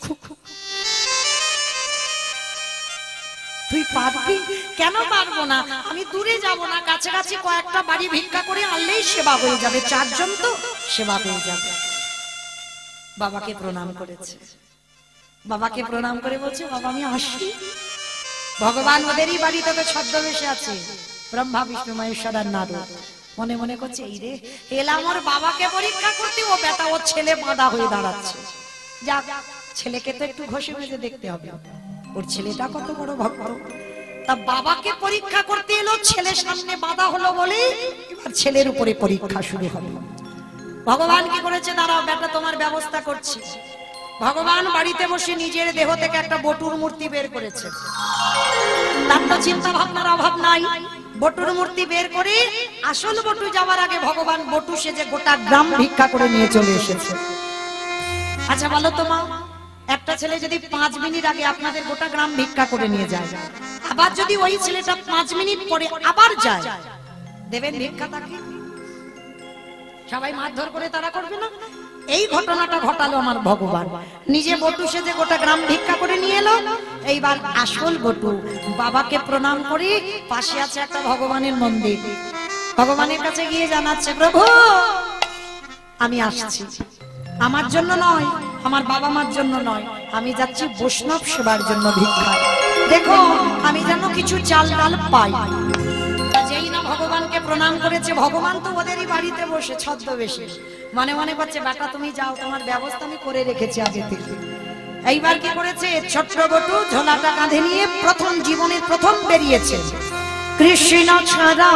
Speaker 1: তুই পারবি? কেন পারবো না? আমি দূরে যাব না, কাছাকাছি কয়েকটা বাড়ি ভিক্ষা করে আনলেই সেবা হয়ে যাবে। চারজন তো সেবা হয়ে যাবে। বাবাকে প্রণাম করেছে। বাবাকে প্রণাম করে বলছে, বাবা আমি আসি। ভগবান ওদেরই বাড়িতে তো ছদ্মবেশে আছে, ব্রহ্মা বিষ্ণু মহেশ্বর আর নারদ। মনে মনে করছে, এই রে এলাম ওর বাবাকে পরীক্ষা করতে, ও বেটা ওর ছেলে বাঁধা হয়ে দাঁড়াচ্ছে। যাক, ছেলেকে তো একটু ঘষে মেজে দেখতে হবে, ওর ছেলেটা কত বড় ভক্ত। তা বাবাকে পরীক্ষা করতে এলো, ছেলে সামনে বাঁধা হলো বলে এবার ছেলের উপরে পরীক্ষা শুরু হলো। ভগবান কি করেছে, দাঁড়াও বেটা তোমার ব্যবস্থা করছি। ভগবান বাড়িতে বসে নিজের দেহ থেকে একটা বটুর মূর্তি বের করেছে। তার তো চিন্তা ভাবনার অভাব নাই। বটুর মূর্তি বের করে আসল বটু যাওয়ার আগে ভগবান বটু সেজে গোটা গ্রাম ভিক্ষা করে নিয়ে চলে এসেছে। আচ্ছা বলো তো মা, একটা ছেলে যদি পাঁচ মিনিট আগে আপনাদের গোটা গ্রাম ভিক্ষা করে নিয়ে যায়, আবার যদি ওই ছেলেটা পাঁচ মিনিট পরে আবার যায়, দেবেন ভিক্ষা তাকে? সবাই মারধর করে তারা করবে না? এই ঘটনাটা ঘটালো আমার ভগবান। নিজে বটু সেজে গোটা গ্রাম ভিক্ষা করে নিয়ে এলো। এইবার আসল বটু বাবাকে প্রণাম করে, পাশে আছে একটা ভগবানের মন্দির, ভগবানের কাছে গিয়ে জানাচ্ছে, প্রভু আমি আসছি, আমার জন্য নয়, আমার বাবা মার জন্য নয়, আমি যাচ্ছি বৈষ্ণব সেবার জন্য ভিক্ষা। দেখো আমি যেন কিছু চাল ডাল পাই। যেই না ভগবানকে প্রণাম করেছে, ভগবান তো ওদেরই বাড়িতে বসে ছদ্মবেশে, মনে মনে করছে, বেটা তুমি যাও, তোমার ব্যবস্থা আমি করে রেখেছি আগে থেকে। এইবার কি করেছে, ছোট্ট বটু ঝোলাটা কাঁধে নিয়ে প্রথম জীবনের প্রথম বেরিয়েছে। কৃষ্ণ ছাড়া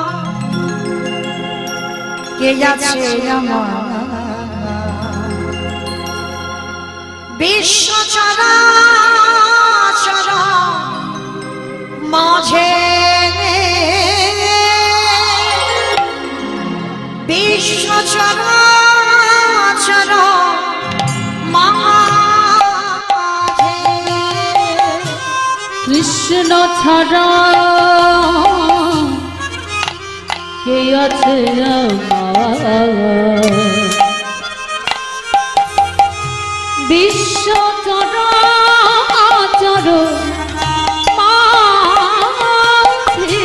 Speaker 1: কে আছে আমার, বিশ্ব ছাড়া ছাড়া মাঝে বিশ্ব ছাড়া ছাড়া মাঝে
Speaker 3: কৃষ্ণ ছাড়া কে আছে আমার বিশ্ব চরাচর মাঝে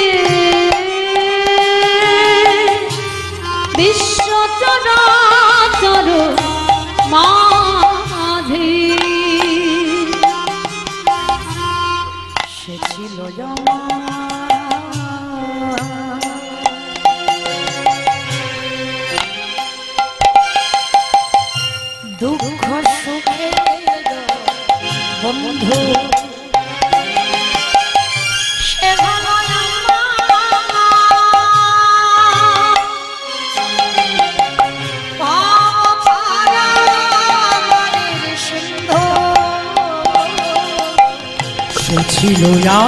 Speaker 3: বিশ্ব চরাচর মাঝে
Speaker 1: সে ছিল দুঃখ সুখে বন্ধু সে
Speaker 2: ছিল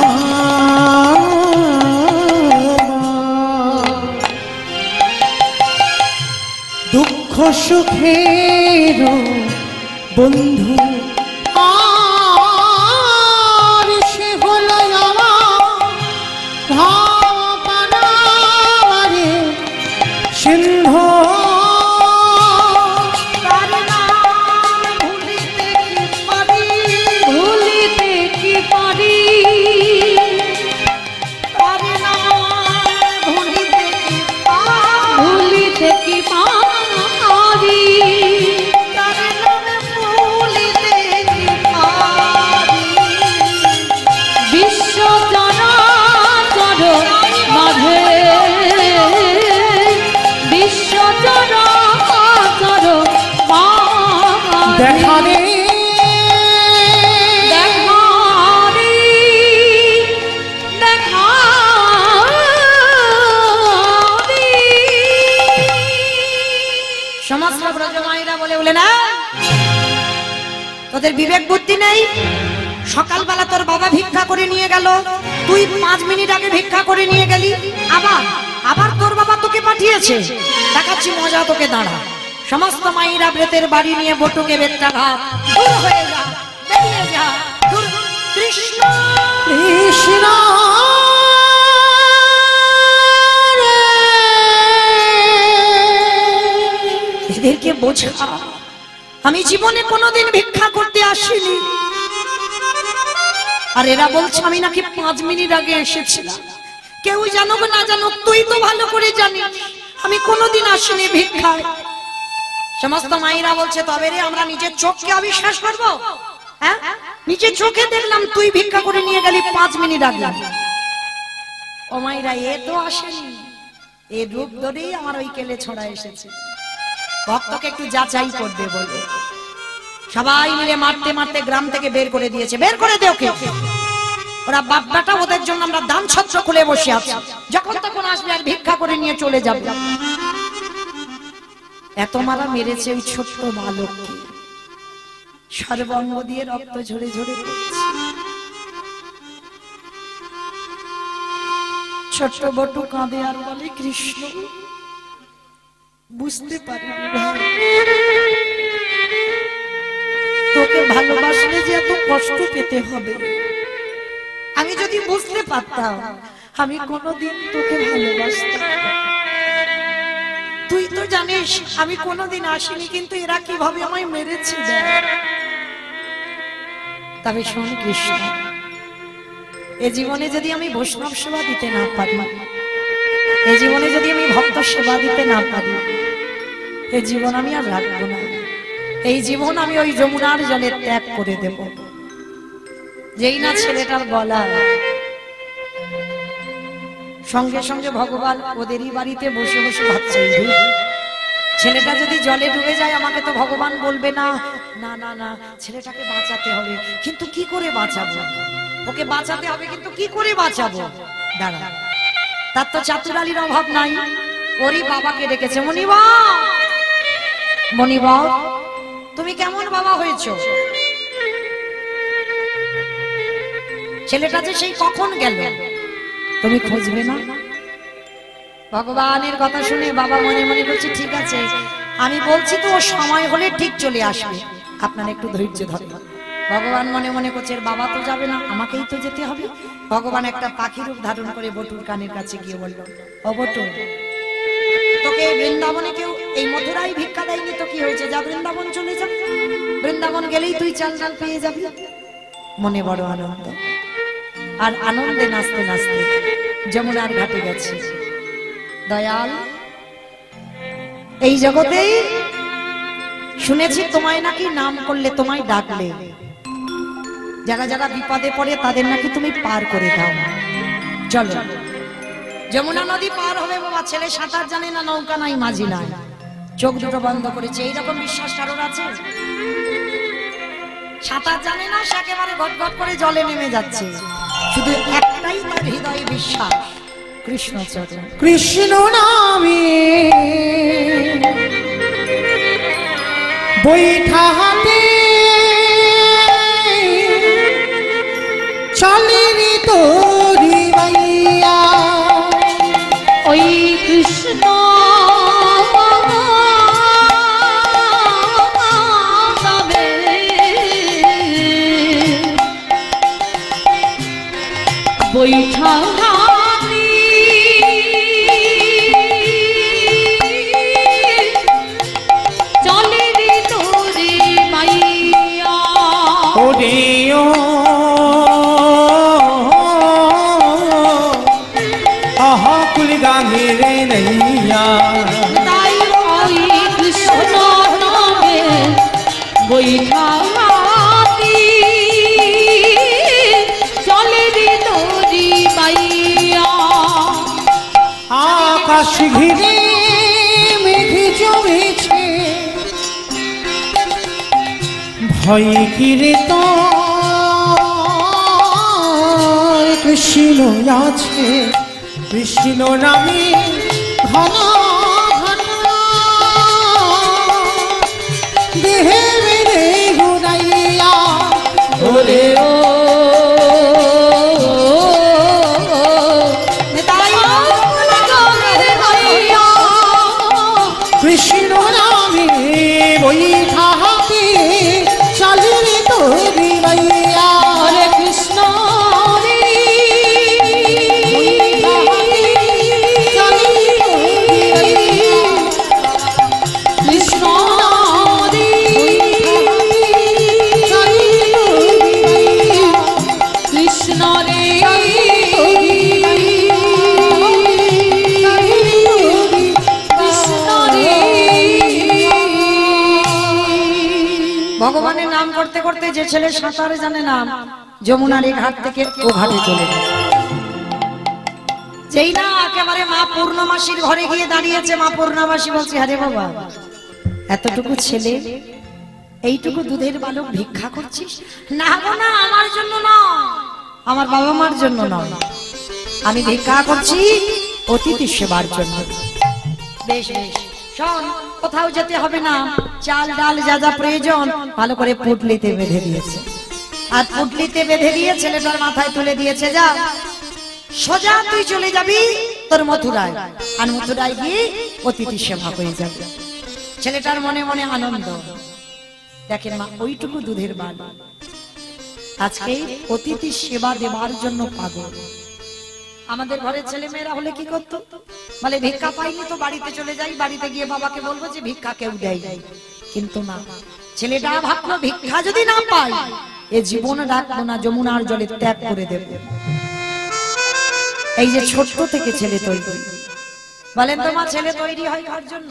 Speaker 2: দুঃখ সুখের বন্ধু আর সে হলো আমার সিন্ধু
Speaker 3: ভুলিতে কি পারি ভুলিতে কি পারি বিশ্ব চরাচর মাঝে বিশ্ব চরাচর মাঝে
Speaker 2: দেখা রে
Speaker 3: দেখা রে দেখা রে
Speaker 1: সমস্ত ব্রজমাইরা বলে বলে না তোদের বিবেক বুদ্ধি নেই সকালবেলা তোর বাবা ভিক্ষা করে নিয়ে গেল তুই পাঁচ মিনিট আগে ভিক্ষা করে নিয়ে গেলি আবার আবার তোর বাবা তোকে পাঠিয়েছে দেখাচ্ছি মজা তোকে দাঁড়া সমস্ত মাইরা ব্রেতের বাড়ি নিয়ে বটুকে বেত্রা ঘাট দূর হয়ে যা বেরিয়ে যা দূর কৃষ্ণ
Speaker 2: কৃষ্ণ
Speaker 1: এদেরকে বোঝা আমি জীবনে কোনোদিন ভিক্ষা করতে আসিনি আর এরা বলছে আমি নাকি পাঁচ মিনিট আগে এসেছিলাম কেউ জানুক না জানুক তুই তো ভালো করে জানিস আমি কোনোদিন আসিনি ভিক্ষায় সমস্ত মায়েরা বলছে তবে রে আমরা নিজের চোখকে অবিশ্বাস করবো হ্যাঁ নিজের চোখে দেখলাম তুই ভিক্ষা করে নিয়ে গেলি পাঁচ মিনিট আগে ও মায়েরা এ তো আসেনি এ রূপ ধরেই আমার ওই কেলে ছড়া এসেছে ভক্তকে একটু যাচাই করবে বলে সবাই মিলে মারতে মারতে গ্রাম থেকে বের করে দিয়েছে বের করে দে ওকে ওরা বাপ্পাটা ওদের জন্য আমরা দান ছত্র খুলে বসে আছি যখন তখন আসবে আর ভিক্ষা করে নিয়ে চলে যাবে এত মারা মেরেছে ওই ছোট্ট বালককে সর্বাঙ্গ দিয়ে রক্ত ঝরে ঝরে পড়ছে ছোট্ট বটু কাঁদে আর বলে কৃষ্ণ বুঝতে পারিনি ভাই তোকে ভালোবাসলে যে এত কষ্ট পেতে হবে আমি যদি বুঝতে পারতাম আমি কোনোদিন তোকে ভালোবাসতাম তুই তো জানিস আমি কোনোদিন আসিনি কিন্তু এরা কিভাবে আমায় মেরেছে তবে শোন কৃষ্ণ এ জীবনে যদি আমি বৈষ্ণব সেবা দিতে না পারি এ জীবনে যদি আমি ভক্ত সেবা দিতে না পারি এ জীবন আমি আর রাখবো না এই জীবন আমি ওই যমুনার জলে ত্যাগ করে দেব যেই না ছেলেটার গলা সঙ্গে সঙ্গে ভগবান ওদেরই বাড়িতে বসে বসে ভাবছে ছেলেটা যদি জলে ডুবে যায় আমাকে তো ভগবান বলবে না না না না ছেলেটাকে বাঁচাতে হবে কিন্তু কি করে বাঁচাবো ওকে বাঁচাতে হবে কিন্তু কি করে বাঁচাবো দাঁড়া তার তো চাতুরালির অভাব নাই ওরই বাবাকে ডেকেছে মনিবা মনিবা তুমি কেমন বাবা হয়েছো ছেলেটা যে সেই কখন গেল তুমি খুঁজবে না ভগবানের কথা শুনে বাবা মনে মনে বলছে ঠিক আছে আমি বলছি তো ও সময় হলে ঠিক চলে আসবে আপনারা একটু ধৈর্য ধরে ভগবান মনে মনে করছে বাবা তো যাবে না আমাকেই তো যেতে হবে ভগবান একটা পাখি রূপ ধারণ করে বটুর কানের কাছে গিয়ে বলল ও বটু তোকে বৃন্দাবনে কেউ এই মথুরায় ভিক্ষা দেয়নি তো কি হয়েছে, যা বৃন্দাবন চলে যা, বৃন্দাবন গেলেই তুই চাল চাল পেয়ে যাবি। মনে বড় আনন্দ, আর আনন্দে নাচতে নাচতে যমুনার ঘাটে গেছে। দয়াল, এই জগতেই শুনেছি তোমায় নাকি নাম করলে, তোমায় ডাকলে যারা যারা বিপদে পড়ে তাদের নাকি তুমি পার করে দাও। চলো, যমুনা নদী পার হবে বাবা। ছেলে সাঁতার জানে না, নৌকা নাই, মাঝি নাই, চোখ দুটো বন্ধ করেছে। এইরকম বিশ্বাস কারোর আছে? সাঁতার জানে না, সে একেবারে গট গট করে জলে নেমে যাচ্ছে। শুধু একটাই তার হৃদয়ে বিশ্বাস, কৃষ্ণ চরণ।
Speaker 2: কৃষ্ণ নামে বৈঠা হাতে চলেনি তোরি মাইয়া।
Speaker 3: ওই কৃষ্ণ নামে বৈঠা হাতি চলে রে তোরে মাইয়া।
Speaker 2: ওরে ও আহা কুল গাঙ্গে রে নैया।
Speaker 3: তাই ওই কৃষ্ণ নামে বৈঠা হাতি চলে রে তোরি মাইয়া।
Speaker 2: আকাশ ঘিরে মেঘ জমেছে, ভয় কিরে তো কৃষ্ণ আছে। কৃষ্ণ নামে ঘন ঘন দেহে মেরে গুনাইয়া।
Speaker 3: ওরে ও
Speaker 2: কৃষ্ণ নামে বৈঠা হাতে চলে তোরি মাইয়া।
Speaker 3: হরে কৃষ্ণ রে কৃষ্ণ রে কৃষ্ণ রে কৃষ্ণ রে।
Speaker 1: ভগবানের নাম করতে করতে যে ছেলে সাঁতার জানে না, যমুনার এই ঘাট থেকে ও ঘাটে চলে যায়। যেই না একেবারে মা পূর্ণমাসীর ঘরে গিয়ে দাঁড়িয়েছে, মা পূর্ণমাসী বলছে, আরে বাবা, এতটুকু ছেলে, এইটুকু দুধের বালক ভিক্ষা করছিস? না গো না, আমার জন্য নয়, আমার বাবা মার জন্য নয়, আমি ভিক্ষা করছি অতিথি সেবার জন্য। বেশ বেশ, শোন, কোথাও যেতে হবে না, চাল ডাল যা যা প্রয়োজন ভালো করে পুটলিতে বেঁধে দিয়েছে। আর পুটলিতে বেঁধে দিয়ে ছেলেটার মাথায় তুলে দিয়েছে, যা সোজা তুই চলে যাবি তোর মথুরায়, আর মথুরায় গিয়ে অতিথি সেবা হয়ে যাবে। ছেলেটার মনে মনে আনন্দ। দেখেন মা, ওইটুকু দুধের বাল আজকে অতিথি সেবা দেবার জন্য পাগল। আমাদের ঘরের ছেলে মেয়েরা হলে কি করতো? বলে ভিক্ষা পাইনি তো বাড়িতে চলে যাই, বাড়িতে গিয়ে বাবাকে বলবো যে ভিক্ষা কেউ দেয়। কিন্তু না, ছেলেটা ভাবলো ভিক্ষা যদি না পাই এ জীবন রাখবো না, যমুনার জলে ত্যাগ করে দেব। এই যে ছোট্ট থেকে ছেলে তৈরি, বলেন তোমার ছেলে তৈরি হয় কার জন্য?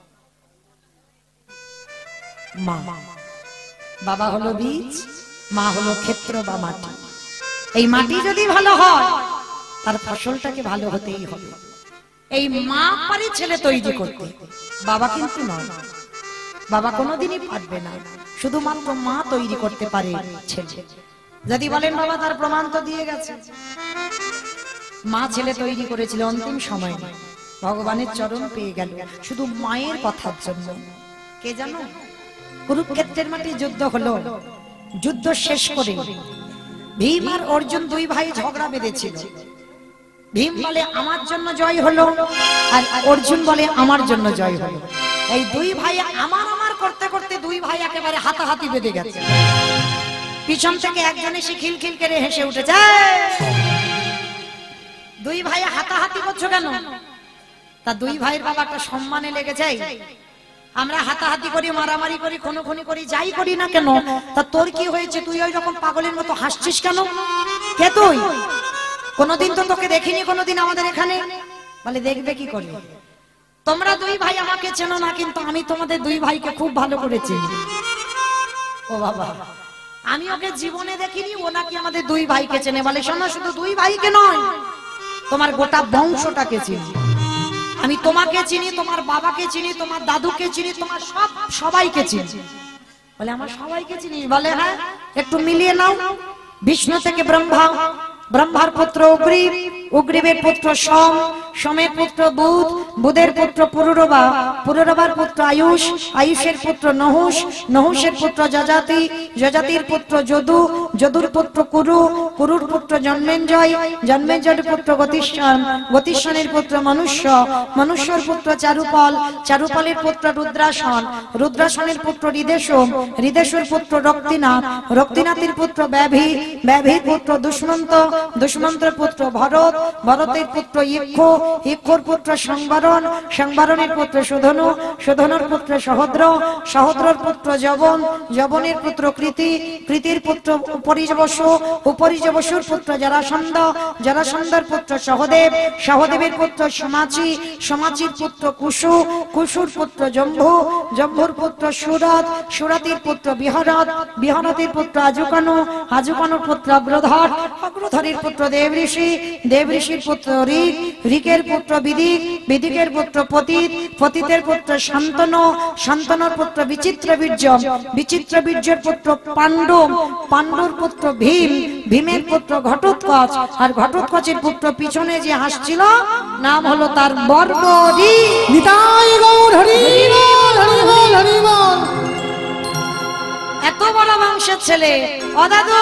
Speaker 1: মা। বাবা হলো বীজ, মা হলো ক্ষেত্র বা মাটি। এই মাটি যদি ভালো হয় তার ফসলটাকে ভালো হতেই হবে। এই মা পারে ছেলে তৈরি করতে, বাবা কিন্তু নয়। বাবা কোনোদিনই পারবে না, শুধুমাত্র মা তৈরি করতে পারে ছেলে। যদি বলেন বাবা তার প্রমাণ তো দিয়ে গেছে, মা ছেলে তৈরি করেছিল অন্তিম সময়, ভগবানের চরণ পেয়ে গেল শুধু মায়ের কথার জন্য। কে জানো? কুরুক্ষেত্রের মাটি যুদ্ধ হলো, যুদ্ধ শেষ করে ভীম আর অর্জুন দুই ভাই ঝগড়া বেঁধেছিল। ভীম বলে আমার জন্য জয় হলো, আর অর্জুন বলে আমার জন্য জয় হলো। এই দুই ভাই আমার আমার করতে করতে দুই ভাই একেবারে হাতাহাতি বেঁধে গেছে। পিছন থেকে একজন এসে খিলখিল করে হেসে উঠেছে, দুই ভাই হাতাহাতি করছো কেন? তা দুই ভাইয়ের বাবা একটা সম্মানে লেগে যায়। আমরা হাতাহাতি করি, মারামারি করি, খুনোখুনি করি, যাই করি না কেন, তা তোর কি হয়েছে? তুই ওই রকম পাগলের মতো হাসছিস কেন? কে তুই? কোনোদিন তো তোকে দেখিনি কোনোদিন আমাদের এখানে। বলে দেখবে কি করে? তোমরা দুই ভাই আমাকে চেনো না, কিন্তু আমি তোমাদের দুই ভাইকে খুব ভালো করে চিনি। ও বাবা, আমি ওকে জীবনে দেখিনি, ও নাকি আমাদের দুই ভাইকে চেনে। বলে শোনো, শুধু দুই ভাইকে নয়, তোমার গোটা বংশটাকে চিনি। আমি তোমাকে চিনি, তোমার বাবাকে চিনি, তোমার দাদুকে চিনি, তোমার সব সবাইকে চিনি। বলে আমার সবাইকে চিনি? বলে হ্যাঁ, একটু মিলিয়ে নাও। বিষ্ণু থেকে ব্রহ্মা, ব্রহ্মার পুত্র উগ্রীব, উগ্রীবের পুত্র সোম, সোমের পুত্র বুধ, বুধের পুত্র পুরুরবা, পুরুরবার পুত্র আয়ুষ, আয়ুষের পুত্র নহুষ, নহুষের পুত্র যজাতি, যজাতির পুত্র যদু, যদুর পুত্র কুরু, কুরুর পুত্র জন্মেঞ্জয়, জন্মেঞ্জয়ের পুত্র গতিষ্ঠান, গতিষ্ঠানের পুত্র মনুষ্য, মনুষ্যর পুত্র চারুপাল, চারুপালের পুত্র রুদ্রাসন, রুদ্রাসনের পুত্র হৃদেশম, হৃদেশের পুত্র রক্তিনাথ, রক্তিনাথের পুত্র ব্যাভি, ব্যাভির পুত্র দুষ্মন্ত, দুষ্মন্তের পুত্র ভরত, ভরতের পুত্র ইক্ষ, ইক্ষর পুত্র সংবরণ, সংবরণের পুত্র সুধনু, সুধনুর পুত্র সহদ্র, সহদ্রর পুত্র যবন, যবনের পুত্র কৃতি, কৃতির পুত্র উপরিযবস, উপরিযবসুর পুত্র জরাসন্ধ, জরাসন্ধর পুত্র সহদেব, সহদেবের পুত্র সমাচি, সমাচির পুত্র কুশু, কুশুর পুত্র জম্ভু, জম্ভুর পুত্র সুরত, সুরতির পুত্র বিহরত, বিহরতির পুত্র আজুকানু, আজুকানুর পুত্র অগ্রধর, অগ্রধরের পুত্র দেবঋষি, দেবঋষির পুত্র ঋক, ঋকের পুত্র বিদিক, বিদিকের পুত্র পতিত, পতিতের পুত্র শান্তনু, শান্তনুর পুত্র বিচিত্র বীর্য, বিচিত্র বীর্যের পুত্র পাণ্ডু, পাণ্ডুর পুত্র ভীম, ভীমের পুত্র ঘটোৎকচ, আর ঘটোৎকচের পুত্র পিছনে যে হাসছিল নাম হলো তার বর্বরী।
Speaker 2: নিতাই গৌর হরি বল, হরি বল, হরি বল।
Speaker 1: এত বড় বংশের ছেলে। ও দাদু,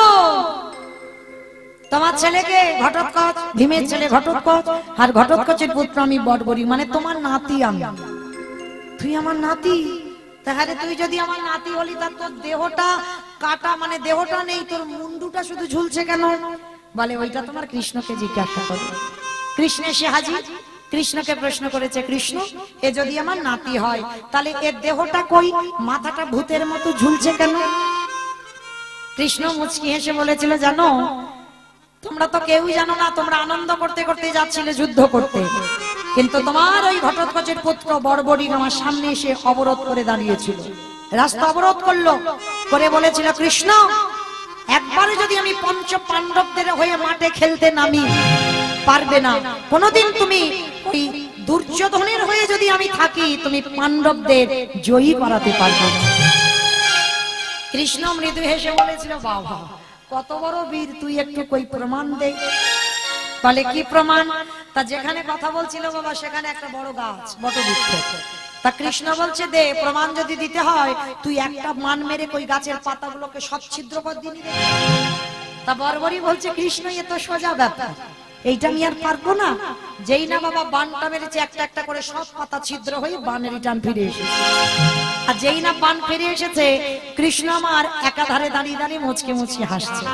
Speaker 1: তোমার ছেলেকে ঘটোৎকচ, ভীমের ছেলে ঘটোৎকচ, আর ঘটোৎকচের পুত্র আমি বর্বরী, মানে তোমার নাতি আমি। তুই আমার নাতি? তাহলে তুই যদি আমার নাতি হলি, তার তোর দেহটা কাটা, মানে দেহটা নেই, তোর মুন্ডুটা শুধু ঝুলছে কেন? বলে ওইটা তোমার কৃষ্ণকে জিজ্ঞাসা করো। কৃষ্ণ এসে হাজির, কৃষ্ণকে প্রশ্ন করেছে, কৃষ্ণ এ যদি আমার নাতি হয়, তাহলে এর দেহটা কই, মাথাটা ভূতের মতো ঝুলছে কেন? কৃষ্ণ মুচকি হেসে বলেছিল, জানো, তোমরা তো কেউই জানো না, তোমরা আনন্দ করতে করতে যাচ্ছিলে যুদ্ধ করতে, কিন্তু তোমার ওই ঘটোৎকচের পুত্র বর্বরী আমার সামনে এসে অবরোধ করে দাঁড়িয়েছিল, রাস্তা অবরোধ করলো, করে বলেছিল, কৃষ্ণ একবারে যদি আমি পঞ্চ পাণ্ডবদের হয়ে মাঠে খেলতে নামি, পারবে না। কোনদিন তুমি ওই দুর্যোধনের হয়ে যদি আমি থাকি, তুমি পাণ্ডবদের জয়ী করাতে পারবে না। কৃষ্ণ মৃদু হেসে বলেছিল, বাবা কত বড় বীর তুই, একটু কই প্রমাণ দে। বলে কি প্রমাণ? তা যেখানে কথা বলছিল বাবা, সেখানে একটা বড় গাছ, বটবৃক্ষ। তা কৃষ্ণ বলছে, দে প্রমাণ যদি দিতে হয়, তুই একটা মান মেরে ওই গাছের পাতাগুলোকে সচ্ছিদ্র কর দিনি। তা বর্বরী বলছে, কৃষ্ণ এ তো সোজা ব্যাপার, এইটা আমি আর পারবো না। যেই না বাবা বানটা মেরেছে, একটা একটা করে সব পাতা ছিদ্র হয়ে বানের রিটার্ন ফিরে এসেছে। আর যেই না বান ফিরে এসেছে, কৃষ্ণ আমার একাধারে দাঁড়িয়ে দাঁড়িয়ে মুচকে মুচকে হাসছে।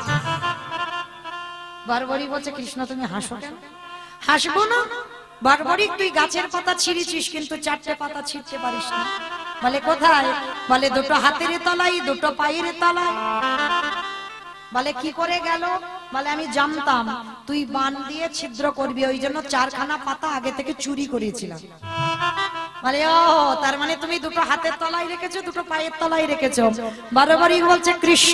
Speaker 1: বর্বরী বলছে, কৃষ্ণ তুমি হাসো কেন? হাসবো না। বর্বরী তুই গাছের পাতা ছিঁড়েছিস, কিন্তু চারটে পাতা ছিঁড়তে পারিস না। বলে কোথায়? বলে দুটো হাতের তলায়, দুটো পায়ের তলায়। বলে কি করে গেল? বলে আমি জানতাম তুই বান দিয়ে ছিদ্র করবি, ওই জন্য চারখানা পাতা আগে থেকে চুরি করেছিলাম। বলে ও, তার মানে তুমি দুটো হাতের তলায় রেখেছো, দুটো পায়ের তলায় রেখেছো। বারবারই বলছে, কৃষ্ণ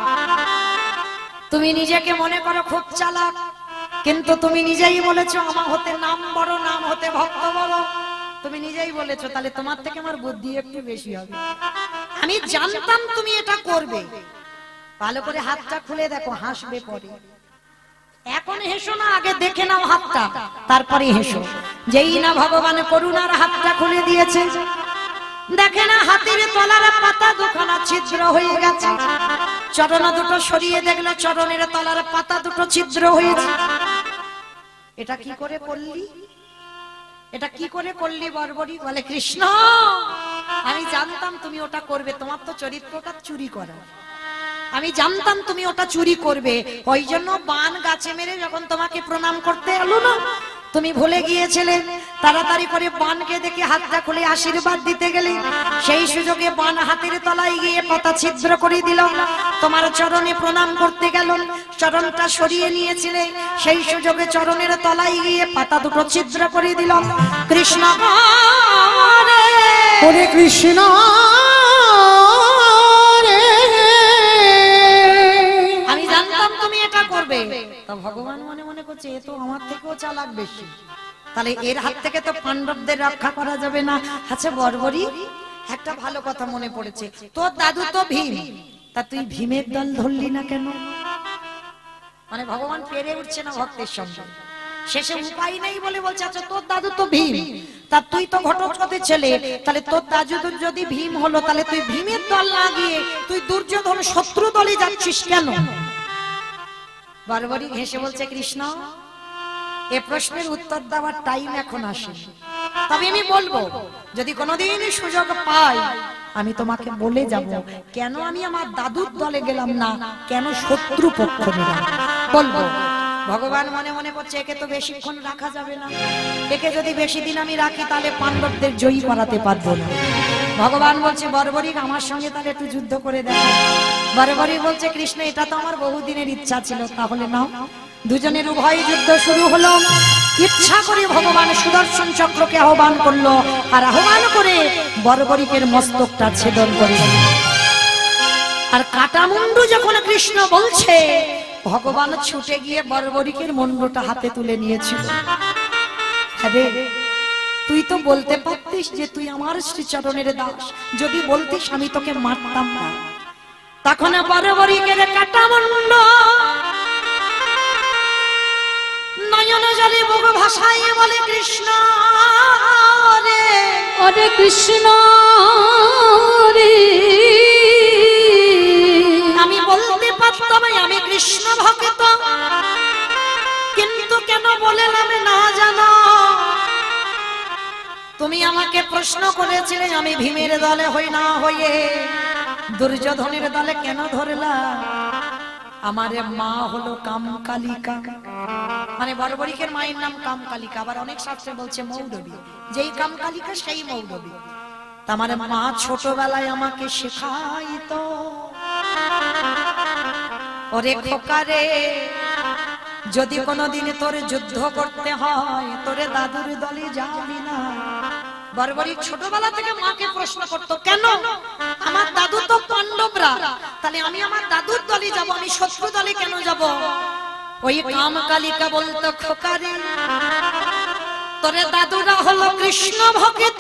Speaker 1: তুমি নিজেকে মনে করো খুব চালাক, কিন্তু তুমি নিজেই বলেছো আমার হতে নাম বড়, নাম হতে ভক্ত বড়। তুমি নিজেই বলেছো, তাহলে তোমার থেকে আমার বুদ্ধি একটু বেশি হবে। আমি জানতাম তুমি এটা করবে। ভালো করে হাতটা খুলে দেখো, হাসবে পরে। এখন হেসো না, আগে দেখে নাও হাতটা, তারপরে হেসো। যেই না ভগবান করুণার হাতটা খুলে দিয়েছে, দেখে না হাতের তলার পাতা দুখানা ছিদ্র হয়ে গেছে। চরণ দুটো সরিয়ে দেখলো, চরণের তলার পাতা দুটো ছিদ্র হয়েছে। এটা কি করে করলি? এটা কি করে করলি বর্বরী? বলে কৃষ্ণ আমি জানতাম তুমি ওটা করবে, তোমার তো চরিত্রটা চুরি করা। আমি জানতাম তুমি ওটা চুরি করবে, ওই জন্য বান গাছে মেরে যখন তোমাকে প্রণাম করতে এলো না, তুমি ভুলে গিয়েছিলে, তাড়াতাড়ি করে বানকে দেখে হাতটা খুলে আশীর্বাদ দিতে গেলে সেই সুযোগে বান হাতের তলায় গিয়ে পাতা ছিদ্র করে দিল। তোমার চরণে প্রণাম করতে গেল, চরণটা সরিয়ে নিয়েছিলে, সেই সুযোগে চরণের তলায় গিয়ে পাতা দুটো ছিদ্র করে দিল। কৃষ্ণ
Speaker 2: ওরে কৃষ্ণ রে,
Speaker 1: আমি জানতাম তুমি এটা করবে। তো ভগবান মনে মনে করছে এ তো আমার থেকেও চালাক বেশি, তাহলে এর হাত থেকে তো পাণ্ডবদের রক্ষা করা যাবে না। আচ্ছা বর্বরী, একটা ভালো কথা মনে পড়েছে, তোর দাদু তো ভীম, তা তুই ভীমের দল ধরলি না কেন? মানে ভগবান পেরে উঠছে না ভক্তের সঙ্গে, শেষে উপায় নেই বলে বলছে আচ্ছা তোর দাদু তো ভীম, তা তুই তো ঘটোৎকচের ছেলে, তাহলে তোর দাদু যদি ভীম হলো তাহলে তুই ভীমের দল না গিয়ে তুই দুর্যোধন শত্রু দলে যাচ্ছিস কেন? বর্বরী হেসে বলছে কৃষ্ণ, এ প্রশ্নের উত্তর দেওয়ার টাইম এখন আসে, তবে আমি বলবো যদি কোনোদিন সুযোগ পাই আমি তোমাকে বলে যাব কেন আমি আমার দাদুর দলে গেলাম না, কেন শত্রু পক্ষ নিলাম, বলবো। ভগবান মনে মনে করছে একে তো বেশিক্ষণ রাখা যাবে না, একে যদি বেশি দিন আমি রাখি তাহলে পাণ্ডবদের জয়ী করাতে পারবো না। ভগবান বলছে বর্বরী আমার সঙ্গে তাহলে একটু যুদ্ধ করে দেখো। বর্বরী বলছে কৃষ্ণ এটা তো আমার বহুদিনের ইচ্ছা ছিল, তাহলে নাও। দুজনের উভয় যুদ্ধ শুরু হলো। ইচ্ছা করে ভগবান সুদর্শন চক্রকে আহ্বান করলো, আর আহ্বান করে বর্বরীকের মস্তকটা ছেদন করে। আর কাটা মুন্ডু যখন কৃষ্ণ বলছে, ভগবান ছুটে গিয়ে বর্বরীকের মুন্ডুটা হাতে তুলে নিয়েছিল। আরে তুই তো বলতে পারতিস যে তুই আমার শ্রীচরণের দাস, যদি বলতিস আমি তোকে মারতাম না। তখন বর্বরীকের কাটা মুন্ডু নয়ন জলে মুখ ভাসাইয়ে বলে কৃষ্ণ রে,
Speaker 3: ওরে কৃষ্ণ রে,
Speaker 1: আমি বলতে পারতাম আমি কৃষ্ণ ভক্ত, কিন্তু কেন বললাম না জানো? তুমি আমাকে প্রশ্ন করেছিলে আমি ভীমের দলে হই না হয়ে দুর্যোধনের দলে কেন ধরলা? আমার মা হলো কামকালিকা, মানে বর্বরীকের মায়ের নাম কামকালিকা, আবার অনেক শাস্ত্রে বলছে মৌরবী, যেই কামকালিকা সেই মৌরবী। আমার মা ছোটবেলায় আমাকে শেখাইতো, ওরে খোকারে যদি কোনোদিন তোর যুদ্ধ করতে হয় তোরে দাদুর দলে যাবি না। বর্বরী ছোটবেলা থেকে মাকে প্রশ্ন করতো কেন? আমার দাদু তো পাণ্ডবরা, তাহলে আমি আমার দাদুর দলে যাব, আমি শত্রু দলে কেন যাব? ওই কামকালিকা বলতো খোকারে তোরে দাদুরা হলো কৃষ্ণ ভক্ত,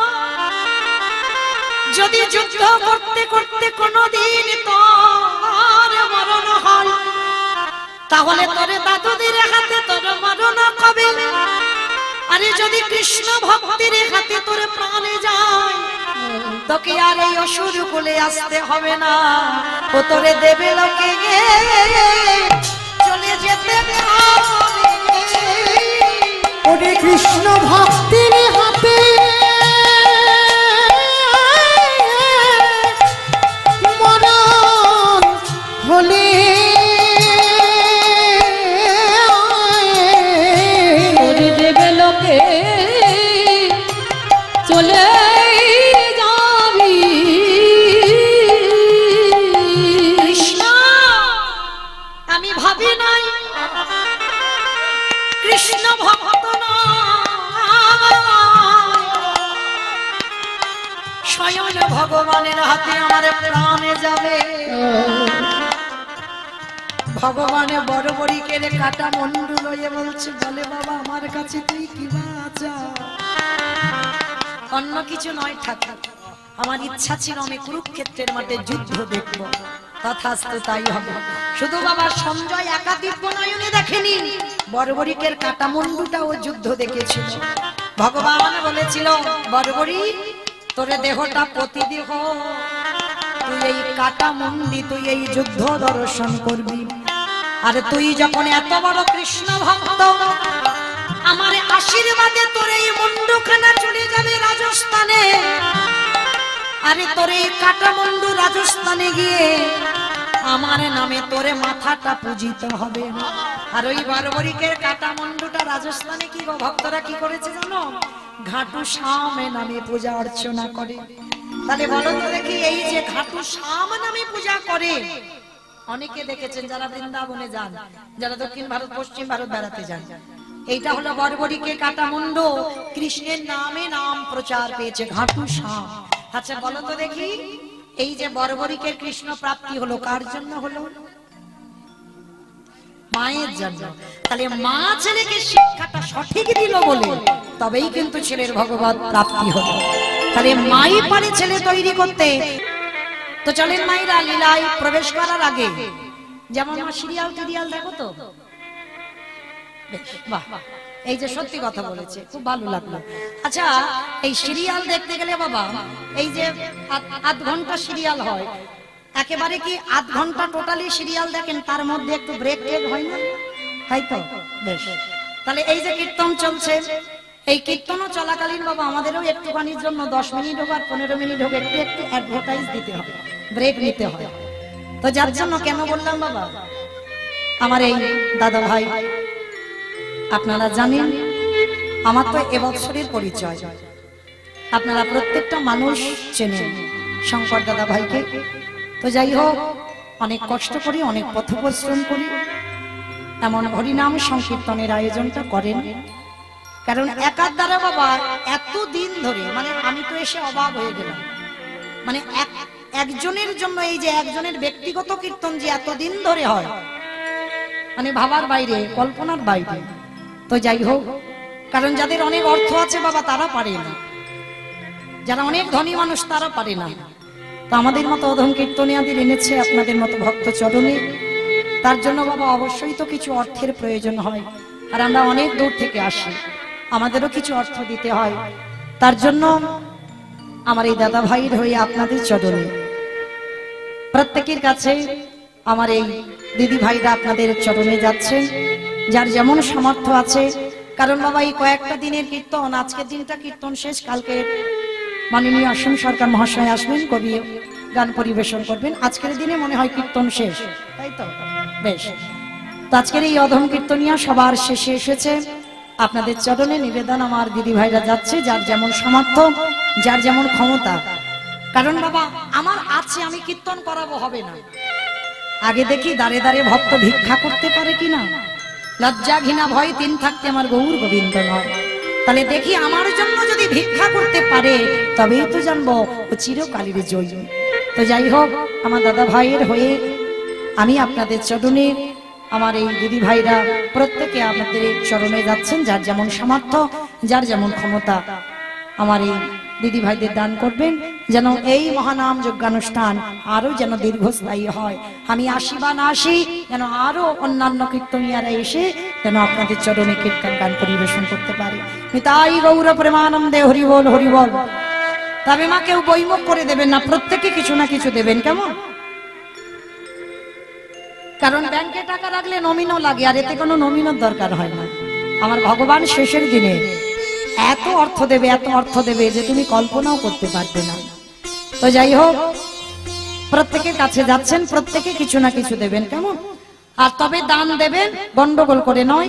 Speaker 1: যদি যুদ্ধ করতে করতে কোনদিন তোর মরণ হয় তাহলে তোরে দাদুদের হাতে তোর মরণ কবে। আরে যদি কৃষ্ণ ভক্তির হাতে তোর প্রাণে যায় তোকে আর এই অসুর কুলে আসতে হবে না, ও তোরে দেবে লোকে গে চলে যেতে হবে।
Speaker 2: ওরে কৃষ্ণ ভক্তির হাতে মরণ হলে
Speaker 3: ওরে দেবে লোকে চলে যাবি।
Speaker 1: কৃষ্ণ আমি ভাবি নাই কৃষ্ণ ভক্ত স্বয়ং ভগবানের হাতে আমার প্রাণে যাবে। ভগবানে বর্বরীকের কাটা মুন্ডু লইয়ে বলছে বলে বাবা আমার কাছে তুই কি বাঁচা, অন্য কিছু নয় ঠাকুর, আমার ইচ্ছা ছিল আমি কুরুক্ষেত্রের মাঠে যুদ্ধ দেখব, তথাস্তু তাই হবে। শুধু বাবা সঞ্জয় একা দিব্য নয়নে দেখেনি, বর্বরীকের কাটা মুন্ডুটাও যুদ্ধ দেখেছিল। ভগবান বলেছিল বর্বরী তোরে দেহটা প্রতিদেহ, তুই এই কাটা মুন্ডি তুই এই যুদ্ধ দর্শন করবি। আর তুই যখন এত বড় কৃষ্ণ ভক্ত আমার আশীর্বাদে তোর এই মুন্ডুখানা চলে যাবে রাজস্থানে। আরে তোর এই কাটা মুন্ডু রাজস্থানে গিয়ে আমার নামে তোরে মাথাটা পূজিত হবে। আর ওই বর্বরিকের কাটা মুন্ডুটা রাজস্থানে কি গো ভক্তরা কি করেছে জানো? ঘাটু শ্যাম নামে পূজা অর্চনা করে। তাহলে বলো তো দেখি, এই যে ঘাটু শ্যাম নামে পূজা করে, অনেকে দেখেছেন যারা বৃন্দাবনে যান, যারা দক্ষিণ ভারত পশ্চিম ভারত বেড়াতে যান, এইটা হলো বর্বরিকের কাটা মুন্ড, কৃষ্ণের নামে নাম প্রচার পেয়েছে ঘাটু শ্যাম। আচ্ছা বলো তো দেখি, এই যে বর্বরিকের কৃষ্ণ প্রাপ্তি হলো কার জন্য হলো? মায়ের জন্য। তাহলে মা ছেলেকে শিক্ষাটা সঠিক দিল বলে তবেই কিন্তু ছেলের ভগবত প্রাপ্তি হলো। তাহলে মাই পারে ছেলে তৈরি করতে। তো চলেন মায়েরা লীলায় প্রবেশ করার আগে, যেমন সিরিয়াল টিরিয়াল দেখো তো, বাহ এই যে সত্যি কথা বলেছে, খুব ভালো লাগলো। আচ্ছা এই সিরিয়াল দেখতে গেলে বাবা, এই যে আধ ঘন্টা সিরিয়াল হয়, একেবারে কি আধ ঘন্টা টোটালি সিরিয়াল দেখেন, তার মধ্যে একটু ব্রেক টেক হয় না? তাই তো বেশ। তাহলে এই যে কীর্তন চলছে, এই কীর্তনও চলাকালীন বাবা আমাদেরও একটুখানির জন্য দশ মিনিট হোক আর পনেরো মিনিট হোক একটু একটু অ্যাডভার্টাইজ দিতে হবে, ব্রেক নিতে হয়। তো যার জন্য কেন বললাম বাবা, আমার এই দাদা ভাই আপনারা জানেন আমার তো এবছরের পরিচয়, আপনারা প্রত্যেকটা মানুষ চেনেন শঙ্কর দাদা ভাইকে। তো যাই হোক, অনেক কষ্ট করি, অনেক পথ পরিশ্রম করি, এমন হরিনাম সংকীর্তনের আয়োজনটা করেন। কারণ একার দ্বারা বাবা এত দিন ধরে, মানে আমি তো এসে অবাক হয়ে গেলাম, মানে একজনের জন্য এই যে একজনের ব্যক্তিগত কীর্তন যে এত দিন ধরে হয়, মানে ভাবার বাইরে, কল্পনার বাইরে। তো যাই হোক, কারণ যাদের অনেক অর্থ আছে বাবা তারা পারে না, যারা অনেক ধনী মানুষ তারা পারে না। তো আমাদের মতো অধম কীর্তনিয়াদের এনেছে আপনাদের মতো ভক্ত চরণে, তার জন্য বাবা অবশ্যই তো কিছু অর্থের প্রয়োজন হয়, আর আমরা অনেক দূর থেকে আসি, আমাদেরও কিছু অর্থ দিতে হয়। তার জন্য আমার এই দাদা ভাইয়ের হয়ে আপনাদের চরণে প্রত্যেকের কাছে আমার এই দিদি ভাইরা আপনাদের চরণে যাচ্ছেন, যার যেমন সামর্থ্য আছে। কারণ বাবা এই কয়েকটা দিনের কীর্তন, আজকের দিনটা কীর্তন শেষ, কালকে মাননীয় আসন সরকার মহাশয় আসবেন, কবি গান পরিবেশন করবেন, আজকের দিনে মনে হয় কীর্তন শেষ, তাই তো বেশ। তো আজকের এই অধম কীর্তনিয়া সবার শেষে এসেছে, আপনাদের চরণে নিবেদন আমার দিদি ভাইরা যাচ্ছে, যার যেমন সামর্থ্য, যার যেমন ক্ষমতা। কারণ বাবা আমার আছে, আমি কীর্তন করাবো হবে না, আগে দেখি দাঁড়ে দাঁড়ে ভক্ত ভিক্ষা করতে পারে কিনা, লজ্জা ঘৃণা ভয় তিন থাকতে আমার গৌর গোবিন্দ নয়। তাহলে দেখি আমার জন্য যদি ভিক্ষা করতে পারে তবেই তো জানবো ও চিরকালের জয়ী। তো যাই হোক, আমার দাদা ভাইয়ের হয়ে আমি আপনাদের চরণে, আমার এই দিদি ভাইরা প্রত্যেকে আপনাদের চরণে যাচ্ছেন, যার যেমন সামর্থ্য, যার যেমন ক্ষমতা, আমার এই দিদি ভাইদের দান করবেন, যেন এই মহানাম যজ্ঞানুষ্ঠান আরো যেন দীর্ঘস্থায়ী হয়। আমি আসি বা না আসি, যেন আরো অন্যান্য কীর্তনিয়ারা এসে যেন আপনাদের চরণে কীর্তন গান পরিবেশন করতে পারে। তাই গৌর প্রেমানন্দে হরি বল হরি বল। তবে মা কেউ বইমুখ করে দেবেন না, প্রত্যেকে কিছু না কিছু দেবেন, কেমন? কারণ ব্যাংকে টাকা রাখলে নমিনও লাগে, আর এতে কোনো নমিনের দরকার হয় না। আমার ভগবান শেষের দিনে এত অর্থ দেবে, এত অর্থ দেবে যে তুমি কল্পনাও করতে পারবে না। তো যাই হোক, প্রত্যেকের কাছে যাচ্ছেন, প্রত্যেকে কিছু না কিছু দেবেন, কেমন? আর তবে দান দেবেন গন্ডগোল করে নয়।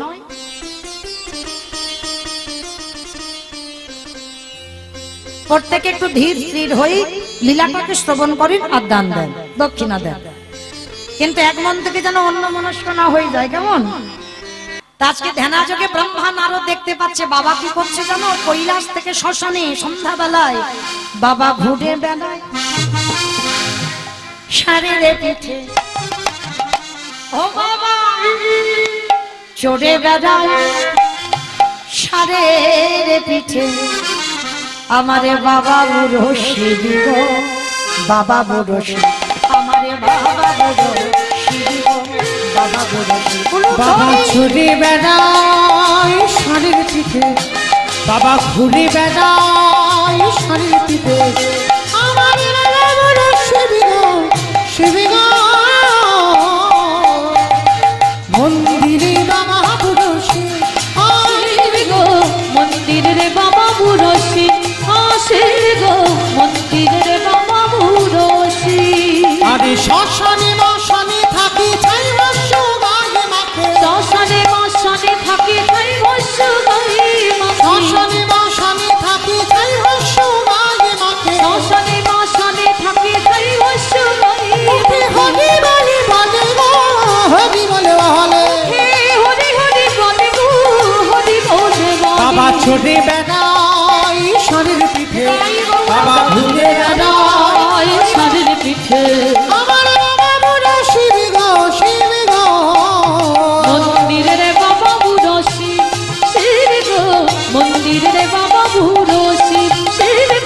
Speaker 1: প্রত্যেকে একটু ধীর স্থির হয়ে লীলাটাকে শ্রবণ করেন আর দান দেন, দক্ষিণা দেন, কিন্তু এক মন থেকে যেন অন্য মনস্ক না হয়ে যায়, কেমন? আজকে ধ্যানাযোগে ব্রহ্মা নারদ দেখতে পাচ্ছে বাবা কি করছে জানো? কৈলাস থেকে শ্মশানে সন্ধ্যা বেলায় বাবা ঘুরে বেড়ায় সারে পিঠে, ও বাবা চড়ে বেড়ায় সারে পিঠে, আমারে বাবা বুড়ো শিব গো, বাবা বুড়ো শিব, আমারে বাবা বুড়ো শিব গো, বাবা বুড়ো শিব।
Speaker 2: বাবা ছুটে বেড়ায় শাড়ির পিঠে, বাবা ঘুরে বেড়ায় শাড়ির পিঠে, আমার শিবিগ মন্দিরে বাবা বুড়ো শিব,
Speaker 3: মন্দিরে বাবা বুড়ো শিব আসে গো, মন্দিরে বাবা বুড়ো শিব।
Speaker 2: আরে শ্মশানে মশানে থাকি ছাই রস্য গায়ে মাখে,
Speaker 3: শ্মশানে
Speaker 2: ছোটে বেটা ঈশ্বরের পিঠে বাবা ভুলে বেটা
Speaker 3: ঈশ্বরের পিঠে
Speaker 2: আমার বাবা বুড়ো শিব গো শিব গো
Speaker 3: মন্দিরের বাবা বুড়ো শিব শিব গো মন্দিরের বাবা বুড়ো শিব শিব